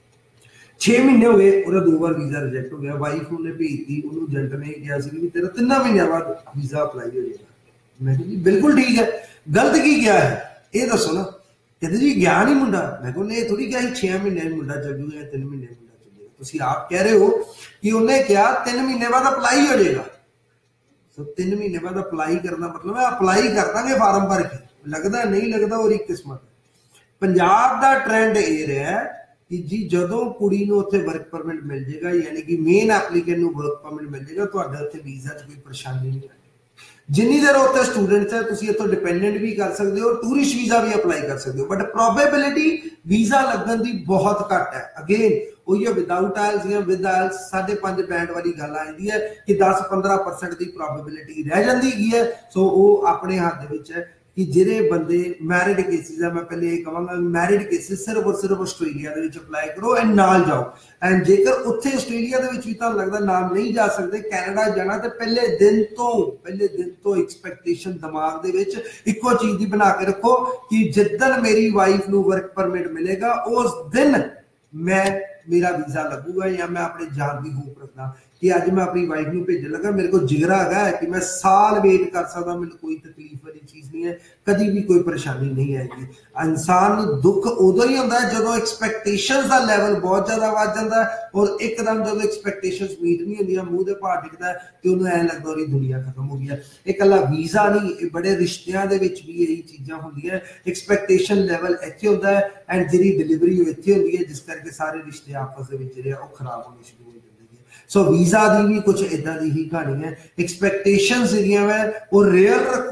छे महीने हो गए, उहदा दो बार वीजा रिजेक्ट हो गया, वाइफ उन्हें भेजती, उन्होंने एजेंट ने कहा कि तेरा तीन महीने बाद वीजा अप्लाई हो जाएगा। मैं जी बिल्कुल ठीक है, गलत की क्या है ये दसो ना। कहते जी गया नहीं मुंडा, मैं को नहीं थोड़ी क्या छह महीने मुंडा चल जूगा, तीन महीने मुंडा चल जाएगा। तुसी आप कह रहे हो कि उन्हें क्या तीन महीने बाद अप्लाई हो जाएगा, तो तीन महीने बाद अप्लाई करना मतलब है अप्लाई कर देंगे फार्म भर के, लगता नहीं लगता और एक किस्मत है। पंजाब का ट्रेंड ये रहा है कि जी जदों कुड़ी नूं उत्थे वर्क परमिट मिल जाएगा, यानी कि मेन एप्लीकेंट नूं वर्क परमिट मिल जाएगा, तुहाडे उत्थे वीजा च कोई परेशानी नहीं है। जिन्नी देर उत्थे स्टूडेंट्स है तुसीं इत्थों डिपेंडेंट भी कर सकते हो, टूरिस्ट वीजा भी अप्लाई कर सकते हो, बट प्रोबेबिलिटी वीजा लगन की बहुत घट है। अगेन वही विदाउट आयल्स या विद आयल्स साढ़े पांच बैंड वाली गल आती है कि दस पंद्रह परसेंट की प्रोबेबिलिटी रह जाती है। सो वो अपने हाथ दे विच है कि जिहड़े बंदे मैरिड केसिस है, मैं पहले ये कहूँगा मैरिड केसिस सिर्फ और सिर्फ आस्ट्रेलिया दे विच अप्लाई करो एंड नाल जाओ, एंड जेकर उत्थे आस्ट्रेलिया दे विच भी तुहानूं लगदा नाम नहीं जा सकते, कैनेडा जाना तो पहले दिन तो पहले दिन तो एक्सपैक्टेशन दिमाग दे विच इक्को चीज दी बना के रखो कि जिद्दन मेरी वाइफ नूं वर्क परमिट मिलेगा उस दिन मैं मेरा वीजा लगूगा, या मैं अपने जान की होप रखना कि अज मैं अपनी वाइफ को भेजन लगा, मेरे को जिगरा है कि मैं साल वेट कर सकता, मेरे कोई तकलीफ वाली चीज नहीं है, कभी भी कोई परेशानी नहीं आएगी। इंसान दुख उदों ही होता है जो एक्सपैक्टेशंस का लैवल बहुत ज्यादा बढ़ जाता है, और एकदम जो एक्सपैक्टेशंस मीट नहीं होंदियां, मुंह दे भार टिकदा है तो उन्हें ऐ लगदा और दुनिया खत्म हो गई है। एक कला वीजा नहीं, ये बड़े रिश्तियां दे विच भी यही चीज़ां होंदियां, एक्सपैक्टेशन लैवल इत्थे होंदा है एंड जिहड़ी डिलीवरी इत्थे होंदी है, जिस करके सारे रिश्ते आपस दे विच जिहड़े ओह खराब होने शुरू हो जाते हैं। सो वीजा दी भी कुछ इदां दी ही कहानी है। एक्सपैक्टेशंस जिहड़ियां वे ओह रियल रखो,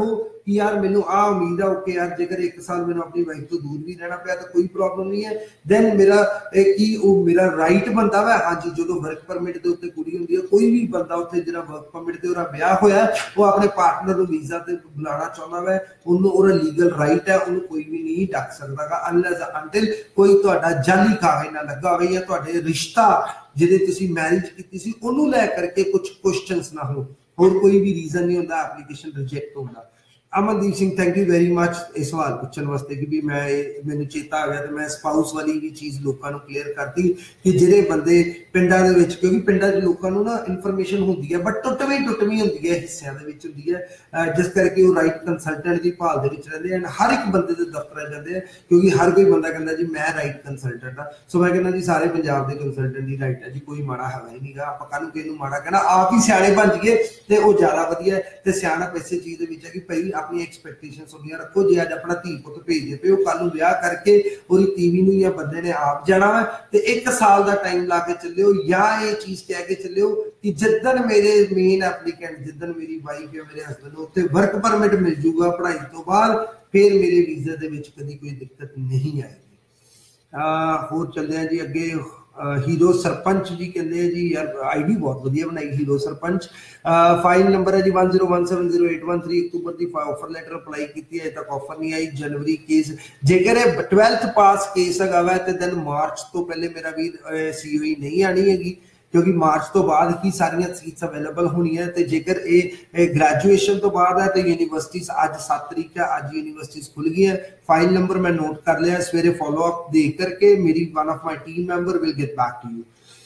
कि यार मैनू आ उम्मीद है ओके यार जेकर एक साल मैनू अपनी वाइफ तो दूर भी रहना पाया तो कोई प्रॉब्लम नहीं है, दैन मेरा की मेरा राइट बनता वा। हाँ जी, जो वर्क परमिट के उत्ते कुड़ी हुंदी है, कोई भी बंदा उत्थे जिहड़ा वर्क परमिट ते ओहदा ब्याह होया वो अपने पार्टनर नूं वीज़ा ते बुलाना चाहुंदा वा, उहनूं ओहदा लीगल राइट है, उहनूं कोई भी नहीं ढक सकदा अनलेस अंटिल कोई तुहाडा जाली कागज ना लगा होवे या तुहाडे रिश्ता जिहदे तुसीं मैरिज कीती सी उहनूं लै करके कुछ क्वेश्चनस ना हो, और कोई भी रीजन नहीं होंदा एप्लीकेशन रिजेक्ट होंदा। Amandeep Singh thank you very much इस सवाल पूछने वास्ते कि भी मैं मैनू चेता आ गया तो मैं स्पाउस वाली भी चीज़ लोगों को क्लीयर करती कि जिहड़े बंदे पिंडां दे विच, क्योंकि पिंडां च लोगों को ना इन्फॉर्मेशन होंदी है बट टुटवी टुटवी होंदी है, हिस्सिਆਂ ਦੇ ਵਿੱਚ ਹੁੰਦੀ है, जिस करके वो राइट कंसल्टेंट की भाल ਦੇ ਵਿੱਚ ਰਹਿੰਦੇ हैं। हर एक बंदे ਦੇ दफ्तर ਜਾਂਦੇ हैं क्योंकि हर कोई बंदा कहता जी मैं राइट कंसल्टेंट हाँ। सो मैं कहना जी सारे पंजाब के कंसल्टेंट ही राइट है जी, कोई माड़ा है ही नहीं गा। आप कल किसी नूं माड़ा कहना, आप ही सियाणे बन जाइए तो वो ज़्यादा वधिया है। तो सियाणप इस चीज़ के विच है कि भाई अपनी एक्सपैक्टेशन सुनिया रखो, जे अज अपना धी पुत भेजदे पे कल नूं विआह करके ओहदी तीवी नूं या बंदे ने आप जाना वा ते एक साल का टाइम ला के चलियो, या ये चीज़ कह के चलियो कि जिदन मेरे मेन एप्लीकेंट जिदन मेरी वाइफ या मेरे हसबैंड उत्ते वर्क परमिट मिल जूगा पढ़ाई तो बाद, फिर मेरे वीज़े दे विच कदी कोई दिक्कत नहीं आएगी। होर चलदे हैं जी अगे। हीरो सरपंच जी कहते हैं जी यार आईडी बहुत वधिया बनाई हीरो सरपंच। फाइल नंबर है जी one zero one seven zero eight one three अक्तूबर की ऑफर लैटर अप्लाई की है, तक ऑफर नहीं आई। जनवरी केस जेकर ट्वेल्थ पास केस है तो दैन मार्च तो पहले मेरा भी सी ओ नहीं आनी हैगी, क्योंकि मार्च तो बाद ही सारिया सीट्स अवेलेबल होनी है। तो जेकर ये ग्रैजुएशन तो बाद है तो यूनिवर्सिटीज अज सात तरीक है, अज यूनिवर्सिटीज खुल गई है। फाइल नंबर मैं नोट कर लिया, सवेरे फॉलो अप दे करके मेरी one of my team member will get back to you.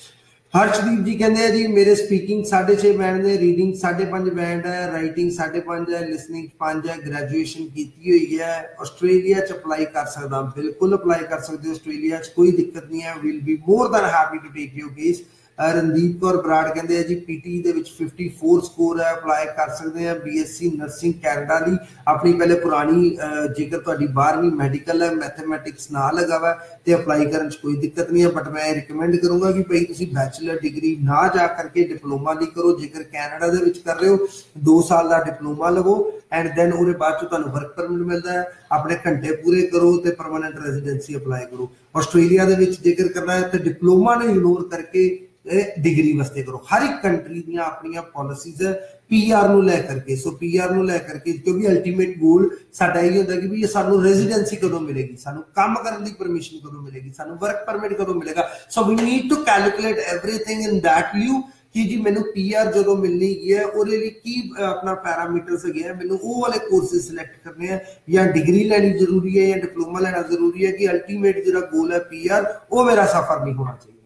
Harshdeep ji कहते हैं जी मेरे स्पीकिंग साढ़े छे बैंड है, रीडिंग साढ़े पांच बैंड है, राइटिंग साढ़े पांच है, लिसनिंग पांच है, ग्रैजुएशन की हुई है। ऑस्ट्रेलिया च अप्लाई कर सकता, बिल्कुल अप्लाई कर सकते हो ऑस्ट्रेलिया च, कोई दिक्कत नहीं है। Will be more than happy to take your case. Randeep Kaur Brar कहते हैं जी पीटी दे विच फिफ्टी फोर स्कोर है, अप्लाई कर सकते हैं। बीएससी नर्सिंग कैनेडा ली अपनी पहले पुरानी जेकर तुहाडी बारहवीं मैडिकल है, मैथमेटिक्स ना लगा हुआ तो अप्लाई करने कोई दिक्कत नहीं है। बट मैं रिकमेंड करूँगा कि भाई तुसीं बैचलर डिग्री ना जा करके डिप्लोमा ली करो। जेकर कैनेडा दे विच कर रहे हो दो साल का डिप्लोमा लवो एंड दैन उहदे बाद तुहानूं वर्क परमिट मिलता है, अपने घंटे पूरे करो तो परमानेंट रेजिडेंसी अप्लाई करो। ऑस्ट्रेलिया दे विच जेकर करना है तो डिप्लोमा ने इग्नोर करके डिग्री वास्ते करो। हर एक कंट्री दी अपनी पॉलिसीज है पीआर नूं लै करके। सो पीआर नूं लै करके क्योंकि अल्टीमेट गोल साडा यही होंदा कि भी सानूं रेजिडेंसी कदों मिलेगी, सानूं काम करने की परमिशन कदों मिलेगी, सानूं वर्क परमिट कदों मिलेगा। So we need to calculate everything in that view कि जी मैनू पीआर जो मिलनी है उहदे लई की अपना पैरामीटर्स है, मैनू वो वाले कोर्सेज सिलेक्ट करने हैं या डिग्री लैनी जरूरी है या डिप्लोमा लेना जरूरी है कि अल्टीमेट जो गोल है पीआर वो मेरा सफर नहीं होना चाहिए।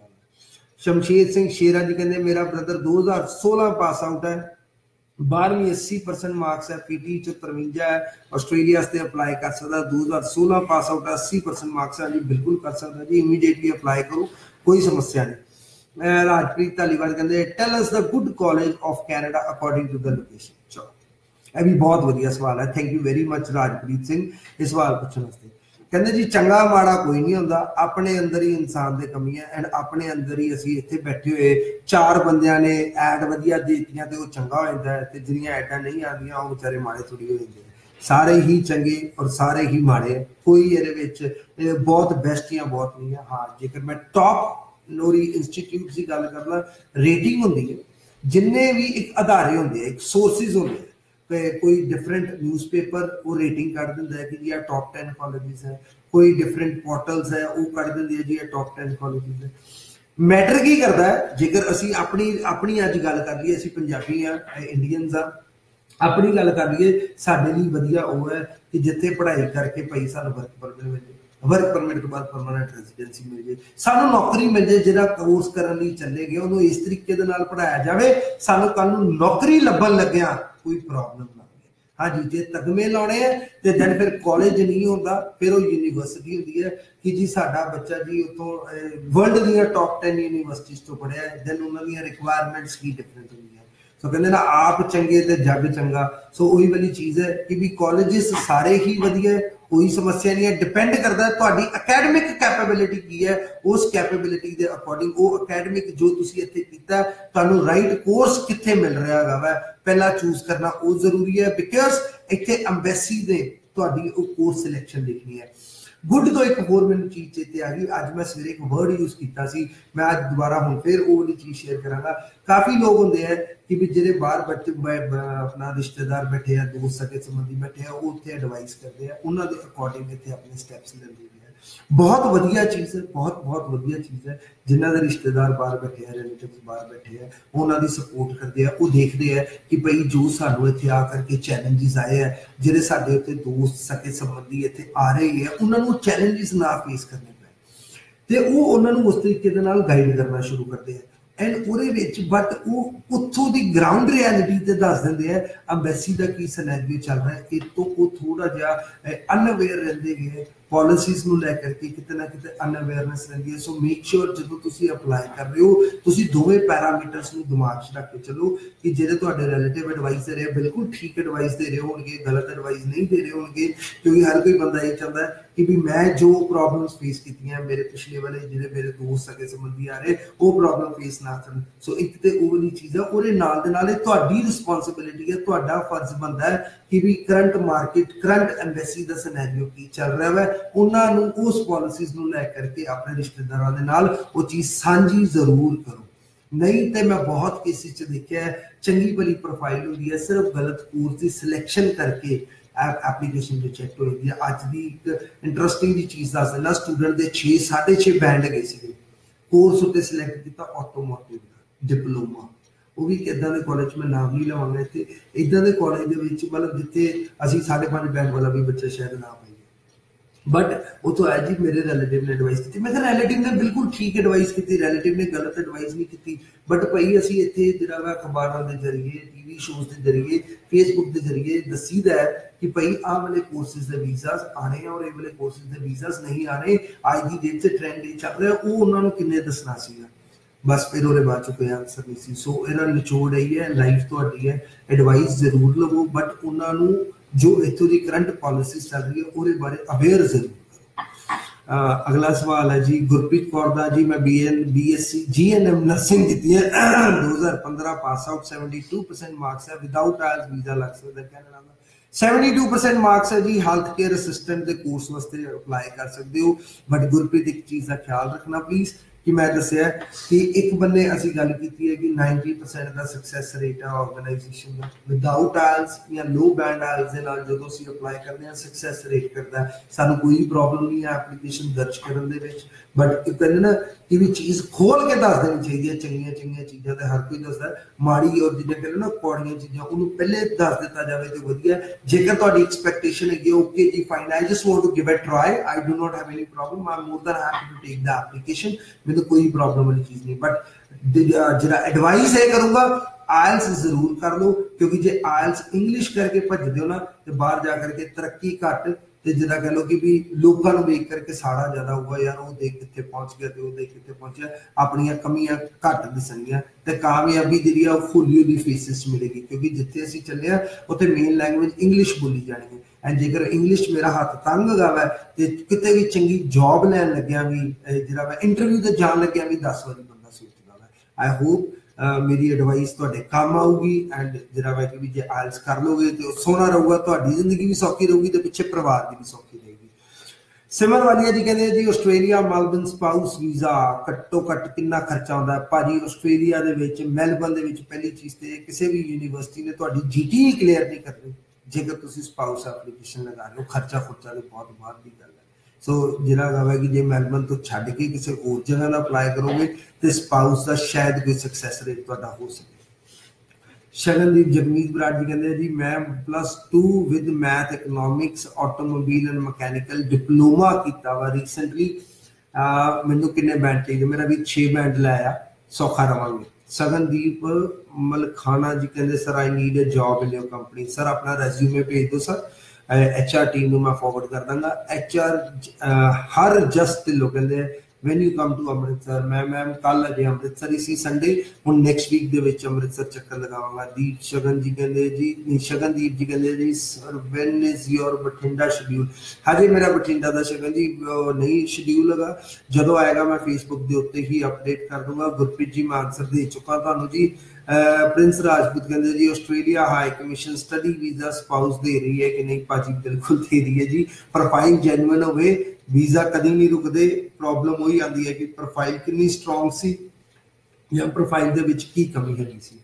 शमशेर सिंह शेरा जी कहते मेरा ब्रदर दो हज़ार सोलह पास आउट है, बारहवीं अस्सी परसेंट मार्क्स है, पीटी च तरवंजा है, ऑस्ट्रेलिया से अप्लाई कर सकता। दो हज़ार सोलह पास आउट है, अस्सी परसेंट मार्क्स है जी, बिल्कुल कर सकता जी, इमीडिएटली अप्लाई करो, कोई समस्या नहीं। राजप्रीत धालीवाल कहते tell us the good college of Canada according to the location. चलो यह भी बहुत वधिया सवाल है, thank you very much Rajpreet Singh इस सवाल पूछने वास्ते। कहते जी चंगा माड़ा कोई नहीं होंदा, अपने अंदर ही इंसान दे कमी है एंड अपने अंदर ही असीं इत्थे बैठे हुए चार बंदियां ने ऐड वधिया देतियां ते वो चंगा हो जांदा है, ते जिहड़ियां ऐडां नहीं आंदियां वो बेचारे माड़े थोड़ी हो जांदे हैं। सारे ही चंगे और सारे ही माड़े, कोई इहदे विच बहुत बेस्ट या बहुत नहीं है। हाँ जेकर मैं टॉप नोरी इंस्टीट्यूट की गल करना, रेटिंग होंदी है, जिन्ने भी एक अदारे होंदे हैं, एक सोर्सिस होंदे हैं, कोई डिफरेंट न्यूज़पेपर वो रेटिंग कर दिंदा है कि जी टॉप टेन कॉलेजेस है, कोई डिफरेंट पोर्टल्स है वो कर दिंदी है जी टॉप टेन कॉलेजेस है। मैटर की करता है जेकर असी अपनी अपनी अज गल कर लीए, असी पंजाबी हाँ, इंडियंस हाँ, अपनी गल कर लीए, साडे लई वधिया वो है कि जिथे पढ़ाई करके भाई सानूं वर्क परमिट मिल जाए, वर्क परमिट के बाद परमानेंट रेजिडेंसी मिल जाए, सानूं नौकरी मिल जाए, जिहड़ा कोर्स करन लई चले गए उहनूं इस तरीके दे नाल पढ़ाया जाए, सानूं कल नूं नौकरी लभण लग्गिया कोई प्रॉब्लम ना हो। हाँ जी जे तगमे लाने हैं तो दैन फिर कॉलेज नहीं होता, फिर वो यूनीवर्सिटी होती है कि जी साडा बच्चा जी उतों वर्ल्ड दी टॉप टेन यूनीवर्सिटीज तो पढ़िया है, दैन उन्होंने रिक्वायरमेंट्स की डिफरेंट होंगी है। सो कहते ना आप चंगे तो जग चंगा। सो वही वाली चीज़ है कि भी कॉलेजेस सारे ही वधिया है, कोई समस्या नहीं है। डिपेंड करता है तुहाडी अकैडमिक कैपेबिलिटी की है, उस कैपेबिलिटी के अकॉर्डिंग वो अकैडमिक जो तुसी इत्थे कीता तुहानू राइट कोर्स कित्थे मिल रहा है पहला चूज करना वो जरूरी है, बिकॉज इत्थे एम्बेसी दे तुहाडी वो कोर्स सिलेक्शन देखनी है। गुड तो एक होर मैनूं चीज़ चेते आ गई, अज मैं सवेरे एक वर्ड यूज किया सी, मैं अज दोबारा हुण फिर वो वाली चीज़ शेयर करांगा। काफ़ी लोग होंदे हैं कि भी जिहड़े बाहर बच्चे अपना रिश्तेदार बैठे हैं, दोस्त सगे संबंधी बैठे हैं, वो उत्थे एडवाइस करते हैं, उन्हां दे अकॉर्डिंग इत्थे अपने स्टैप्स लैंदे हैं। बहुत वधिया चीज़ है, बहुत बहुत वधिया चीज़ है। जिन्हां दे रिश्तेदार बाहर बैठे हैं, रिलेटिव्स बाहर बैठे हैं, उन्हां दी सपोर्ट करते हैं, वो देखते हैं कि भाई जो सानू इत्थे आ करके चैलेंजिस आए हैं, जिहड़े साडे उत्ते दोस्त सगे संबंधी इत्थे आ रहे हैं, उन्हां नू चैलेंजिस ना फेस करने पे ते वो उन्हां नू उस तरीके दे नाल गाइड करना शुरू करते हैं। एंड उहदे विच बट वो उत्थों दी ग्राउंड रियलिटी ते दस दिंदे हैं अंबैसी दा की सिनेरियो चल रहा है। इस तो वो थोड़ा जिहा अनअवेयर रहिंदे गए पॉलिसीज़ नूं लै करके, किते ना किते अनअवेयरनेस रहिंदी है। सो मेक श्योर जदों तुसीं अप्लाई कर रहे हो तुसीं दोवें पैरामीटर्स नूं दिमाग च रख के चलो कि जिहड़े तुहाडे रिलेटिव एडवाइस दे रहे हैं बिल्कुल ठीक एडवाइस दे रहे होणगे, गलत एडवाइस नहीं दे रहे होणगे। क्योंकि हर कोई बंदा ये चाहता है कि भी मैं जो प्रॉब्लम्स फेस कीतियां मेरे पिछले वाले जिहड़े मेरे दोस्त सगे संबंधी आ रहे वो प्रॉब्लम फेस ना करन। सो एक ते वो वाली चीज़ है, उहदे नाल दे नाल तुहाडी रिस्पॉन्सिबिलिटी है, तुहाडा फर्ज बनदा है कि भी करंट मार्केट करंट एम्बेसी दा सिनेरियो की चल रहा है, उन्हां नूं उस पॉलिसीज़ नूं लै करके अपने रिश्तेदारां दे नाल वो चीज़ सांझी जरूर करो। नहीं तो मैं बहुत केसिस च देखिया है चंगी भली प्रोफाइल होंदी है, सिर्फ गलत कोर्स की सिलेक्शन करके एप्लीकेशन रिजेक्ट हो जाती है। अज की एक इंटरस्टिंग जी चीज़ दस देना, स्टूडेंट के छे साढ़े छे बैंड गए थे, कोर्स उत्ते सिलेक्ट किया ऑटोमोटिव डिप्लोमा, वो भी इदा के कॉलेज में नाम नहीं लवांगा इतने, इदा के कॉलेज के मतलब जिते असी साढ़े पाँच बैंड वाला भी बच्चा शायद ना पाइए। बट वो तो है जी मेरे रिलेटिव ने एडवाइस की, मैं रिलेटिव ने बिल्कुल ठीक एडवाइस की, रिलेटिव ने गलत एडवाइस नहीं की। बट भाई असी इतने जिहड़ा वा अखबारों के जरिए, टीवी शोज के जरिए, फेसबुक के जरिए दसीदा है कि भाई आ वाले कोर्सेज के वीज़ाज आने हैं और ये वाले कोर्सेज के वीज़ाज नहीं आने। अज की डेट से ट्रेंड ये चल रहा है, वो उन्होंने किन्ने दसना सीगा, बस फिर वो बाद कोई आंसर नहीं सी। सो इहदा निचोड़ यही है, लाइफ तुहाडी है, एडवाइस जरूर लवो बट उन्होंने जो इत्थों की करंट पॉलिसीज चल रही है उसके बारे अवेयर जरूर करो। अगला सवाल है जी गुरप्रीत कौर दा जी, मैं B N B S C G N M nursing की है, दो हज़ार पंद्रह pass out, seventy two percent marks है, विदाउट आइल्स वीजा लग सकता है कैनेडा में। सेवेंटी टू परसेंट मार्क्स है जी, हेल्थ केयर असिस्टेंट के कोर्स वास्ते अप्लाई कर सकते हो। बट गुरप्रीत एक चीज़ का ख्याल रखना प्लीज़ कि मैं दसिया कि एक बन्ने असी गल की है कि नाइनटी परसेंट का सक्सैस रेट है ऑर्गेनाइजेशन का, विदाउट आइल्स या लो बैंड आइल्स के नाल जदों असी अप्लाई करते हैं सक्सैस रेट करता है, सानू कोई प्रॉब्लम नहीं है एप्लीकेशन दर्ज करने दे विच। बट कहते ना कि भी चीज़ खोल के दस देनी चाहिए, चंगियां चंगियां चीज़ां तो हर कोई दसदा, माड़ी और जिन्हें कहते ना कौड़ियां चीज़ां उन्होंने पहले दस दिता जाए तो वधिया। जेकर तुहाडी एक्सपैक्टेशन है ओके जी fine, I just want to give it try, I do not have any problem, I am more than happy to take the application, तो कोई प्रॉब्लम वाली चीज नहीं। बट जरा एडवाइस है करूंगा आयल्स जरूर कर लो, क्योंकि जे आयल्स इंग्लिश करके भजदे हो ना तो बाहर जा करके तरक्की घट, ते जिदा कह लो कि भी लोगों को देख करके साड़ा ज्यादा हुआ, यार वो देख कितने पहुंच गया, वो देख कितने पहुंचा, अपनी कमियां घट दसनियां ते कामयाबी जी फुली होली फेसिस मिलेगी। क्योंकि जिथे असी चले उत्थे मेन लैंग्वेज इंग्लिश बोली जानी है, एंड जेकर इंग्लिश मेरा हाथ तंग गावा तो कितने भी चंगी जॉब लैन लग्या भी जरा मैं इंटरव्यू तो जान लग्या भी दस वारी बंदा सोचता है। आई होप Uh, मेरी एडवाइस तुहाडे काम आऊगी, एंड जरा वा कि जे आइल्स कर लोगे तो सोना रहूगा, तुहाडी जिंदगी भी सौखी रहूगी तो पिछे परिवार की भी सौखी रहेगी। सिमर वालिया जी कहते हैं जी आस्ट्रेलिया मेलबर्न स्पाउस वीज़ा घट्टो घट्ट कितना खर्चा आउंदा है भाजी? आस्ट्रेलिया दे विच मेलबर्न दे विच पहली चीज़ तो किसी भी यूनीवर्सिटी ने तुहाडी जीटी क्लीयर नहीं करनी जेकर तुसीं स्पाउस एप्लीकेशन लगा लो, खर्चा खुर्चा तो बहुत बाद की गल है। सो जिहड़ा है कि जे मेलबर्न तो छड्ड के किसी होर जगह का अप्लाई करोगे तो स्पाउस का शायद कोई सक्सैस रेट तुहाडा हो सके। शगनदीप जगमीत बराड़ जी कहते हैं जी मैं plus two with math economics automobile and mechanical diploma किया वा रिसेंटली, मैनू किन्ने बैंड चाहिए? मेरा भी छे बैंड लाया, सौखा रवांगे। सगनदीप मलखाना जी कहते sir I need a job in your company, sir अपना रेज्यूमे भेज दो सर, एच आर टीम में मैं फॉरवर्ड कर दूंगा। H R Harjast Dhillon कहते when you come to Amritsar, मैं मैम कल अजे अमृतसर इसी संडे ਹੁਣ ਨੈਕਸਟ ਵੀਕ ਦੇ ਵਿੱਚ ਅੰਮ੍ਰਿਤਸਰ ਚੱਕਰ ਲਗਾਵਾਂਗਾ। ਦੀਪ ਸ਼ਗਨ ਜੀ ਕਹਿੰਦੇ ਜੀ ਨਹੀਂ ਸ਼ਗਨਦੀਪ ਜੀ ਕਹਿੰਦੇ ਜੀ sir when is your Bathinda schedule. ਹਜੇ ਮੇਰਾ ਬਠਿੰਡਾ ਦਾ ਸ਼ਗਨ ਜੀ ਨਹੀਂ ਸ਼ਡਿਊਲ ਹੈਗਾ, ਜਦੋਂ ਆਏਗਾ ਮੈਂ ਫੇਸਬੁੱਕ ਦੇ ਉੱਤੇ ਹੀ ਅਪਡੇਟ ਕਰ ਦੂੰਗਾ। ਗੁਰਪ੍ਰੀਤ ਜੀ ਮੈਂ ਆਨਸਰ ਦੇ ਚੁੱਕਾ ਤੁਹਾਨੂੰ ਜੀ। ਪ੍ਰਿੰਸ ਰਾਜਪੂਤ ਕਹਿੰਦੇ ਜੀ Australia high commission study visa spouse ਦੇ ਰਹੀ ਹੈ ਕਿ ਨਹੀਂ? ਭਾਜੀ ਬਿਲਕੁਲ ਦੇ ਰਹੀ ਹੈ ਜੀ। ਪ੍ਰੋਫਾਈਲ ਜੈਨੂਇਨ ਹੋਵੇ ਵੀਜ਼ਾ ਕਦੀ ਨਹੀਂ ਰੁਕਦੇ। ਪ੍ਰੋਬਲਮ ਉਹੀ ਆਉਂਦੀ ਹੈ ਕਿ ਪ੍ਰੋਫਾਈਲ ਕਿੰਨੀ ਸਟਰੋਂਗ ਸੀ ਜਾਂ ਪ੍ਰੋਫਾਈਲ ਦੇ ਵਿੱਚ ਕੀ ਕਮੀ ਹੈਗੀ ਸੀ।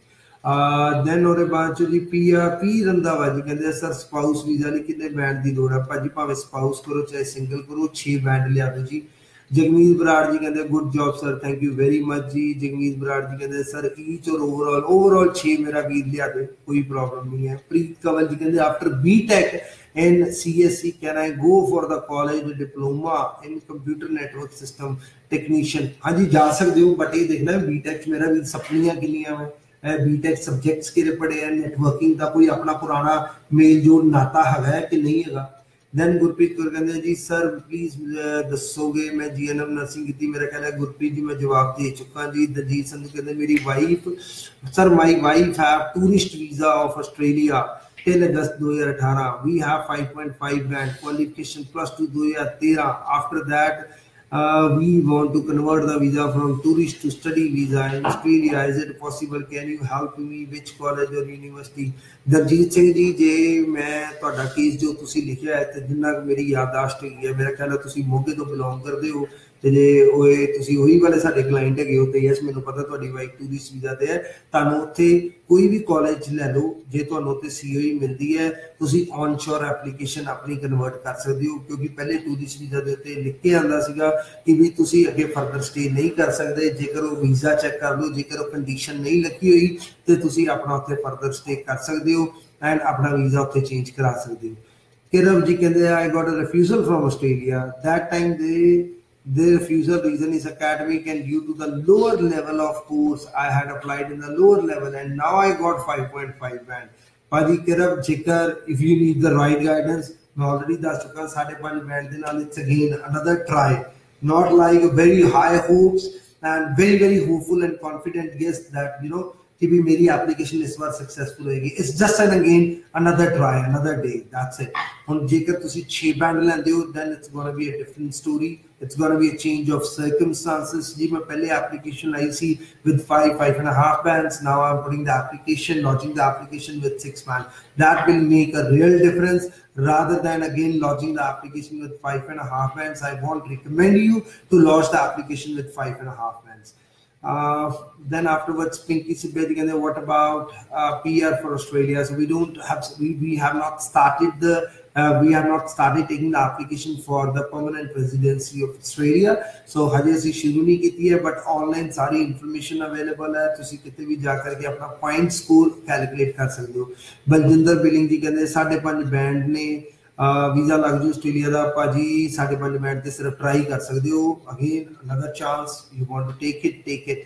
ਦੈਨ ਉਹਦੇ ਬਾਅਦ ਚ ਜੀ ਪੀ ਪੀ ਰੰਧਾਵਾ ਜੀ ਕਹਿੰਦੇ ਸਰ ਸਪਾਊਸ ਵੀਜ਼ਾ ਲਈ ਕਿੰਨੇ ਬੈਂਡ ਦੀ ਲੋੜ ਹੈ? ਭਾਜੀ ਭਾਵੇਂ ਸਪਾਊਸ ਕਰੋ ਚਾਹੇ ਸਿੰਗਲ ਕਰੋ, ਛੇ ਬੈਂਡ ਲਿਆ ਦਿਓ ਜੀ। ਜਗਮੀਤ ਬਰਾੜ ਜੀ ਕਹਿੰਦੇ good job sir, thank you very much ਜੀ। ਜਗਮੀਤ ਬਰਾੜ ਜੀ ਕਹਿੰਦੇ ਸਰ ਈਚ ਔਰ ਓਵਰਆਲ ਓਵਰਆਲ ਛੇ ਮੇਰਾ ਵੀਰ ਲਿਆ ਦੇ, ਕੋਈ ਪ੍ਰੋਬਲਮ ਨਹੀਂ ਹੈ। ਪ੍ਰੀਤ ਕੰਵਲ ਜੀ ਕਹਿੰਦੇ after B Tech in C S C can I go for the college diploma in computer network system technician? हाँ जी जा सकते हो, बट ये देखना है बीटेक मेरा भी सपनियां किनियां है। बीटेक सब्जेक्ट्स किहड़े पढ़े हैं, नेटवर्किंग का कोई अपना पुराना मेल जोल नाता है कि नहीं है। दैन गुरप्रीत कौर कहते जी सर प्लीज दसोगे मैं जी एन एम नर्सिंग की? मेरा ख्याल है गुरप्रीत जी मैं जवाब दे चुका जी। दलजीत संधू कहते मेरी wife sir my wife have tourist visa of Australia till August दो हज़ार अठारह. We have five point five band qualification plus two दो हज़ार तेरह. After that uh, we want to convert the visa from tourist to study visa in Australia. Is it possible? Can you help me? Which college or university? Daljit Singh ji ਜੇ ਮੈਂ ਤੁਹਾਡਾ case ਜੋ ਤੁਸੀਂ ਲਿਖਿਆ ਹੈ ਤੇ ਜਿੰਨਾ ਮੇਰੀ ਯਾਦਾਸ਼ਤ ਹੈਗੀ ਹੈ ਮੇਰਾ ਖਿਆਲ ਹੈ ਤੁਸੀਂ ਮੋਗੇ ਤੋਂ ਬਿਲੋਂਗ ਕਰਦੇ ਹੋ ਤੇ ਜੇ ਉਹ ਤੁਸੀਂ ਉਹੀ ਵਾਲੇ ਸਾਡੇ ਕਲਾਇੰਟ ਹੈਗੇ ਹੋ ਤੇ ਯੈਸ ਮੈਨੂੰ ਪਤਾ ਤੁਹਾਡੀ ਵਾਈਫ ਟੂਰਿਸਟ ਵੀਜ਼ਾ ਤੇ ਹੈ। ਤੁਹਾਨੂੰ ਉੱਥੇ ਕੋਈ ਵੀ ਕਾਲਜ ਲੈ ਲਓ, ਜੇ ਤੁਹਾਨੂੰ ਉੱਥੇ ਸੀ ਓ ਈ ਮਿਲਦੀ ਹੈ ਤੁਸੀਂ ਔਨ ਸ਼ੋਰ ਐਪਲੀਕੇਸ਼ਨ ਆਪਣੀ ਕਨਵਰਟ ਕਰ ਸਕਦੇ ਹੋ, ਕਿਉਂਕਿ ਪਹਿਲੇ ਟੂਰਿਸਟ ਵੀਜ਼ਾ ਦੇ ਉੱਤੇ ਲਿਖ ਕੇ ਆਉਂਦਾ ਸੀਗਾ ਕਿ ਵੀ ਤੁਸੀਂ ਅੱਗੇ ਫਰਦਰ ਸਟੇ ਨਹੀਂ ਕਰ ਸਕਦੇ। ਜੇਕਰ ਉਹ ਵੀਜ਼ਾ ਚੈੱਕ ਕਰ ਲਓ, ਜੇਕਰ ਉਹ ਕੰਡੀਸ਼ਨ ਨਹੀਂ ਲੱਗੀ ਹੋਈ ਤੇ ਤੁਸੀਂ ਆਪਣਾ ਉੱਥੇ ਫਰਦਰ ਸਟੇ ਕਰ ਸਕਦੇ ਹੋ ਐਂਡ ਆਪਣਾ ਵੀਜ਼ਾ ਉੱਥੇ ਚੇਂਜ ਕਰਾ ਸਕਦੇ ਹੋ। ਕਿਰਮ ਜੀ ਕਹਿੰਦੇ I got a refusal from Australia. That time ਦੇ The refusal reason is academic and due to the lower level of course I had applied in the lower level and now I got five point five band. Padi Kirab Jikar, if you need the right guidance, I already ਦੱਸ ਚੁੱਕਾ ਸਾਢੇ ਪੰਜ band ਦੇ ਨਾਲ it's again another try, not like a very high hopes and very very hopeful and confident guess that you know कि भी मेरी application इस बार सक्सेसफुल होएगी। It's just and again another try another day, that's it. हुन जेकर तुसी छह बैंड लेंदे हो then it's gonna be a different story, it's gonna be a change of circumstances. जी मैं पहले एप्लीकेशन लाई सी with five five and a half bands, now I'm putting the application lodging the application with six band, that will make a real difference rather than again lodging the application with five and a half bands. I won't recommend you to lodge the application with five and a half bands. Uh, then afterwards Pinky Sibedi कहते what about uh, P R for Australia? So we don't have we, we have not started the uh, we have not started taking the application for the permanent residency of Australia. So हजे ਅਸੀਂ शुरू नहीं की है but online सारी information available है, ਤੁਸੀਂ ਕਿਤੇ ਵੀ ਜਾ ਕਰਕੇ ਆਪਣਾ point score calculate ਕਰ ਸਕਦੇ ਹੋ। ਬਲਜਿੰਦਰ ਬਿਲਿੰਗ ਜੀ ਕਹਿੰਦੇ ਸਾਢੇ ਪੰਜ ਬੈਂਡ ਨੇ ਵੀਜ਼ਾ ਲੱਗ ਜੂ ਆਸਟ੍ਰੇਲੀਆ ਦਾ। ਭਾਜੀ ਸਾਢੇ ਪੰਜ ਮਿੰਟ ਤੇ ਸਿਰਫ ਟਰਾਈ ਕਰ ਸਕਦੇ ਹੋ। Again another chance you want to take it take it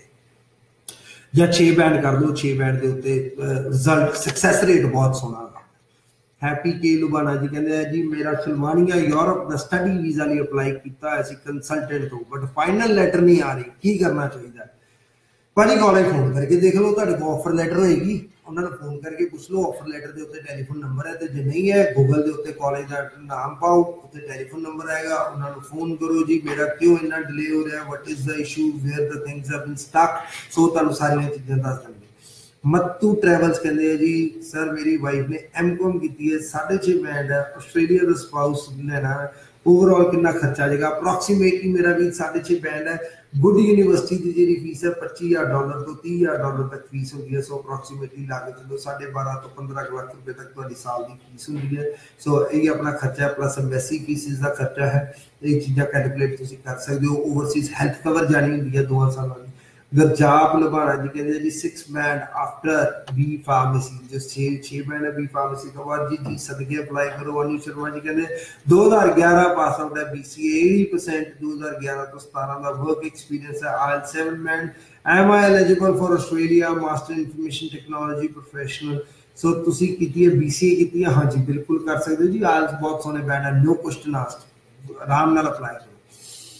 ਜਾਂ ਛੇ ਬੈਂਡ ਕਰ ਲਓ। ਛੇ ਬੈਂਡ ਦੇ ਉੱਤੇ ਰਿਜ਼ਲਟ ਸਕਸੈਸ ਰੇਟ ਬਹੁਤ ਸੋਹਣਾ ਹੈ। ਹੈਪੀ ਕੇ ਲੁਬਾਨਾ ਜੀ ਕਹਿੰਦੇ ਜੀ ਮੇਰਾ ਸਲਮਾਨੀਆ ਯੂਰਪ ਦਾ ਸਟੱਡੀ ਵੀਜ਼ਾ ਲਈ ਅਪਲਾਈ ਕੀਤਾ ਅਸੀਂ ਕੰਸਲਟੈਂਟ ਤੋਂ ਬਟ ਫਾਈਨਲ ਲੈਟਰ ਨਹੀਂ ਆ ਰਹੀ, ਕੀ ਕਰਨਾ ਚਾਹੀਦਾ? ਭਾਜੀ ਕਾਲਜ ਫੋਨ ਕਰਕੇ ਦੇਖ ਲਓ, ਤੁਹਾਡੇ ਕੋਲ ਆਫਰ ਲੈਟਰ ਹੋਏਗੀ ਉਹਨਾਂ ਨੂੰ ਫੋਨ ਕਰਕੇ ਪੁੱਛ ਲਓ। ਆਫਰ ਲੈਟਰ ਦੇ ਉੱਤੇ ਟੈਲੀਫੋਨ ਨੰਬਰ ਹੈ ਤੇ ਜੇ ਨਹੀਂ ਹੈ ਗੂਗਲ ਦੇ ਉੱਤੇ ਕਾਲਜ ਦਾ ਨਾਮ ਪਾਓ, ਉੱਤੇ ਟੈਲੀਫੋਨ ਨੰਬਰ ਆਏਗਾ, ਉਹਨਾਂ ਨੂੰ ਫੋਨ ਕਰੋ ਜੀ ਮੇਰਾ ਕਿਉਂ ਇੰਨਾ ਡਿਲੇ ਹੋ ਰਿਹਾ, what is the issue, where the things have been stuck, so ਤੁਹਾਨੂੰ ਸਾਰੀਆਂ ਚੀਜ਼ਾਂ ਦੱਸ ਦੇਣਗੇ। ਮੱਤੂ ਟਰੈਵਲਸ ਕਹਿੰਦੇ ਆ ਜੀ ਸਰ ਮੇਰੀ ਵਾਈਫ ਨੇ ਐਮ ਕੌਮ ਕੀਤੀ ਹੈ, ਸਾਢੇ ਛੇ ਬੈਂਡ ਹੈ, ਆਸਟ੍ਰੇਲੀਆ ਦਾ ਸਪਾਊਸ ਲੈਣਾ, ओवरऑल कितना खर्चा आ जाएगा? अप्रोक्सीमेटली मेरा भी साढ़े छः बैंड है। गुड यूनिवर्सिटी की जी फीस है पच्चीस हज़ार डॉलर तो तीस हज़ार डॉलर तक फीस होगी है। सो अप्रोक्सीमेटली ला के चलो साढ़े बारह तो पंद्रह लाख रुपए तक तुम्हारी साल की फीस होगी है। सो ये अपना खर्चा है प्लस एम्बेसी फीसिस का खर्चा है, ये चीज़ें कैलकुलेट तुम कर सकते हो। ओवरसीज हैल्थ कवर जानी होंगी है दो सालों की। गरजाप लुबाना जी कहते हैं जी six band after B pharmacy, जो छः छः बैंड है बी फार्मेसी के बाद जी जी सदके अप्लाई करो। अनु शर्मा जी कहते दो हज़ार ग्यारह पास आउट है B C A, eighty percent दो हज़ार ग्यारह तो सतारह का वर्क एक्सपीरियंस है। आयल seven band, am I eligible for Australia, master information technology professional. So तुसी कीती है बी सी ए कीती है, हाँ जी बिल्कुल कर सकते हो जी। आयल बहुत सोने बैंड है, नो क्वेश्चन आस्क्ड, आराम नाल अप्लाई करो।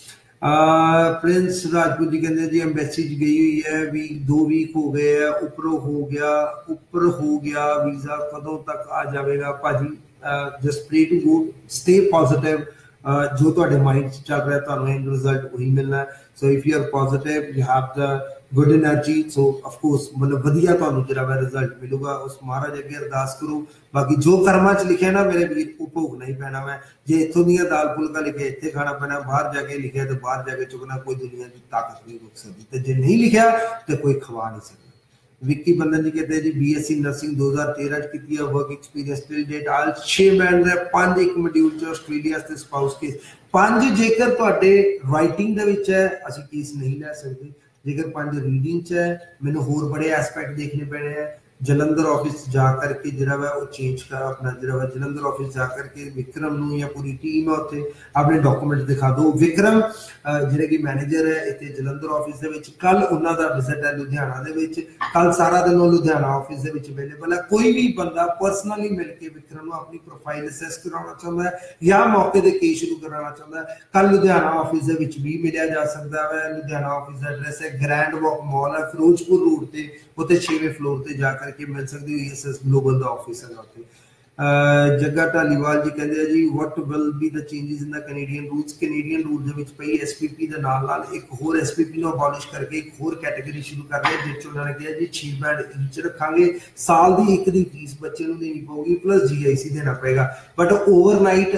प्रिंस राजपूत जी कहते जी एम्बेसी गई हुई है, वीक दो वीक हो गए है, ऊपर हो गया ऊपर हो गया वीजा कदों तक आ जाएगा भाजी? Just pray to good, stay positive, जो तुहाडे माइंड च चल रहा है तुहानू एंड रिजल्ट वही मिलना है। So if you are positive, you have the good energy, so of course मतलब वधिया तुहानू जिहड़ा वा रिजल्ट मिलूगा। उस महाराज अगे अरदास करो, बाकी जो कर्मां च लिखिया ना मेरे वीर वो भोगना ही पैना। मैं जे इत्थों दीयां दाल फुलका लिखे इत्थे खाना पैना, बाहर जाके लिखिया तो बाहर जाके चुकना, कोई दुनिया की ताकत नहीं रोक सकती, ते जे नहीं लिखिया तो कोई खवा नहीं सकता। विक्की बंदन जी कहते हैं जी बीएससी नर्सिंग दो हज़ार तेरह च कीती है, वर्क एक्सपीरियंस टिल डेट आल छह बैंड है, पांच एक मॉड्यूल च आस्ट्रेलिया ते स्पाउस केस पांच, जेकर तुहाडे राइटिंग दे विच है ਅਸੀਂ केस नहीं लै सकदे, जेकर पांच रीडिंग च है मैनूं होर बड़े एस्पैक्ट देखने पैने हैं। जलंधर ऑफिस जा करके जिहड़ा वा वो चेंज कर अपना जिहड़ा वा जलंधर ऑफिस जा करके विक्रम नूं या पूरी टीम है उत्थे अपने डॉक्यूमेंट दिखा दो। विक्रम जिहड़े कि मैनेजर है इत्थे जलंधर ऑफिस दे विच, कल उन्हां दा विजिट है लुधियाना दे विच, कल सारा दिन वो लुधियाना ऑफिस दे विच अवेलेबल है। कोई भी बंदा पर्सनली मिल के विक्रम नूं अपनी प्रोफाइल असेस कराना चाहता है या मौके ते केस शुरू कराना चाहता है, कल लुधियाना ऑफिस दे विच भी मिलिया जा सकदा है। लुधियाना ऑफिस दा एड्रेस है ग्रैंड वॉक मॉल है फिरोजपुर रोड ते, उत्ते छेवें फ्लोर ते जा करके मिल सकती है। ईएसएस ग्लोबल दा ऑफिस है उत्ते। जग्गा ढालीवाल जी कहते हैं जी what will be the changes in the Canadian rules? Canadian rule दे विच पई एसपीपी दे नाल नाल एक होर एसपीपी नु अबॉलिश करके एक होर कैटेगरी शुरू कर रहे हैं, जिस उन्होंने कहा जी छह बैंड ईच रखांगे, साल दी एक दी फीस बच्चे नु देनी पऊगी प्लस जीआईसी देना पड़ेगा, बट ओवरनाइट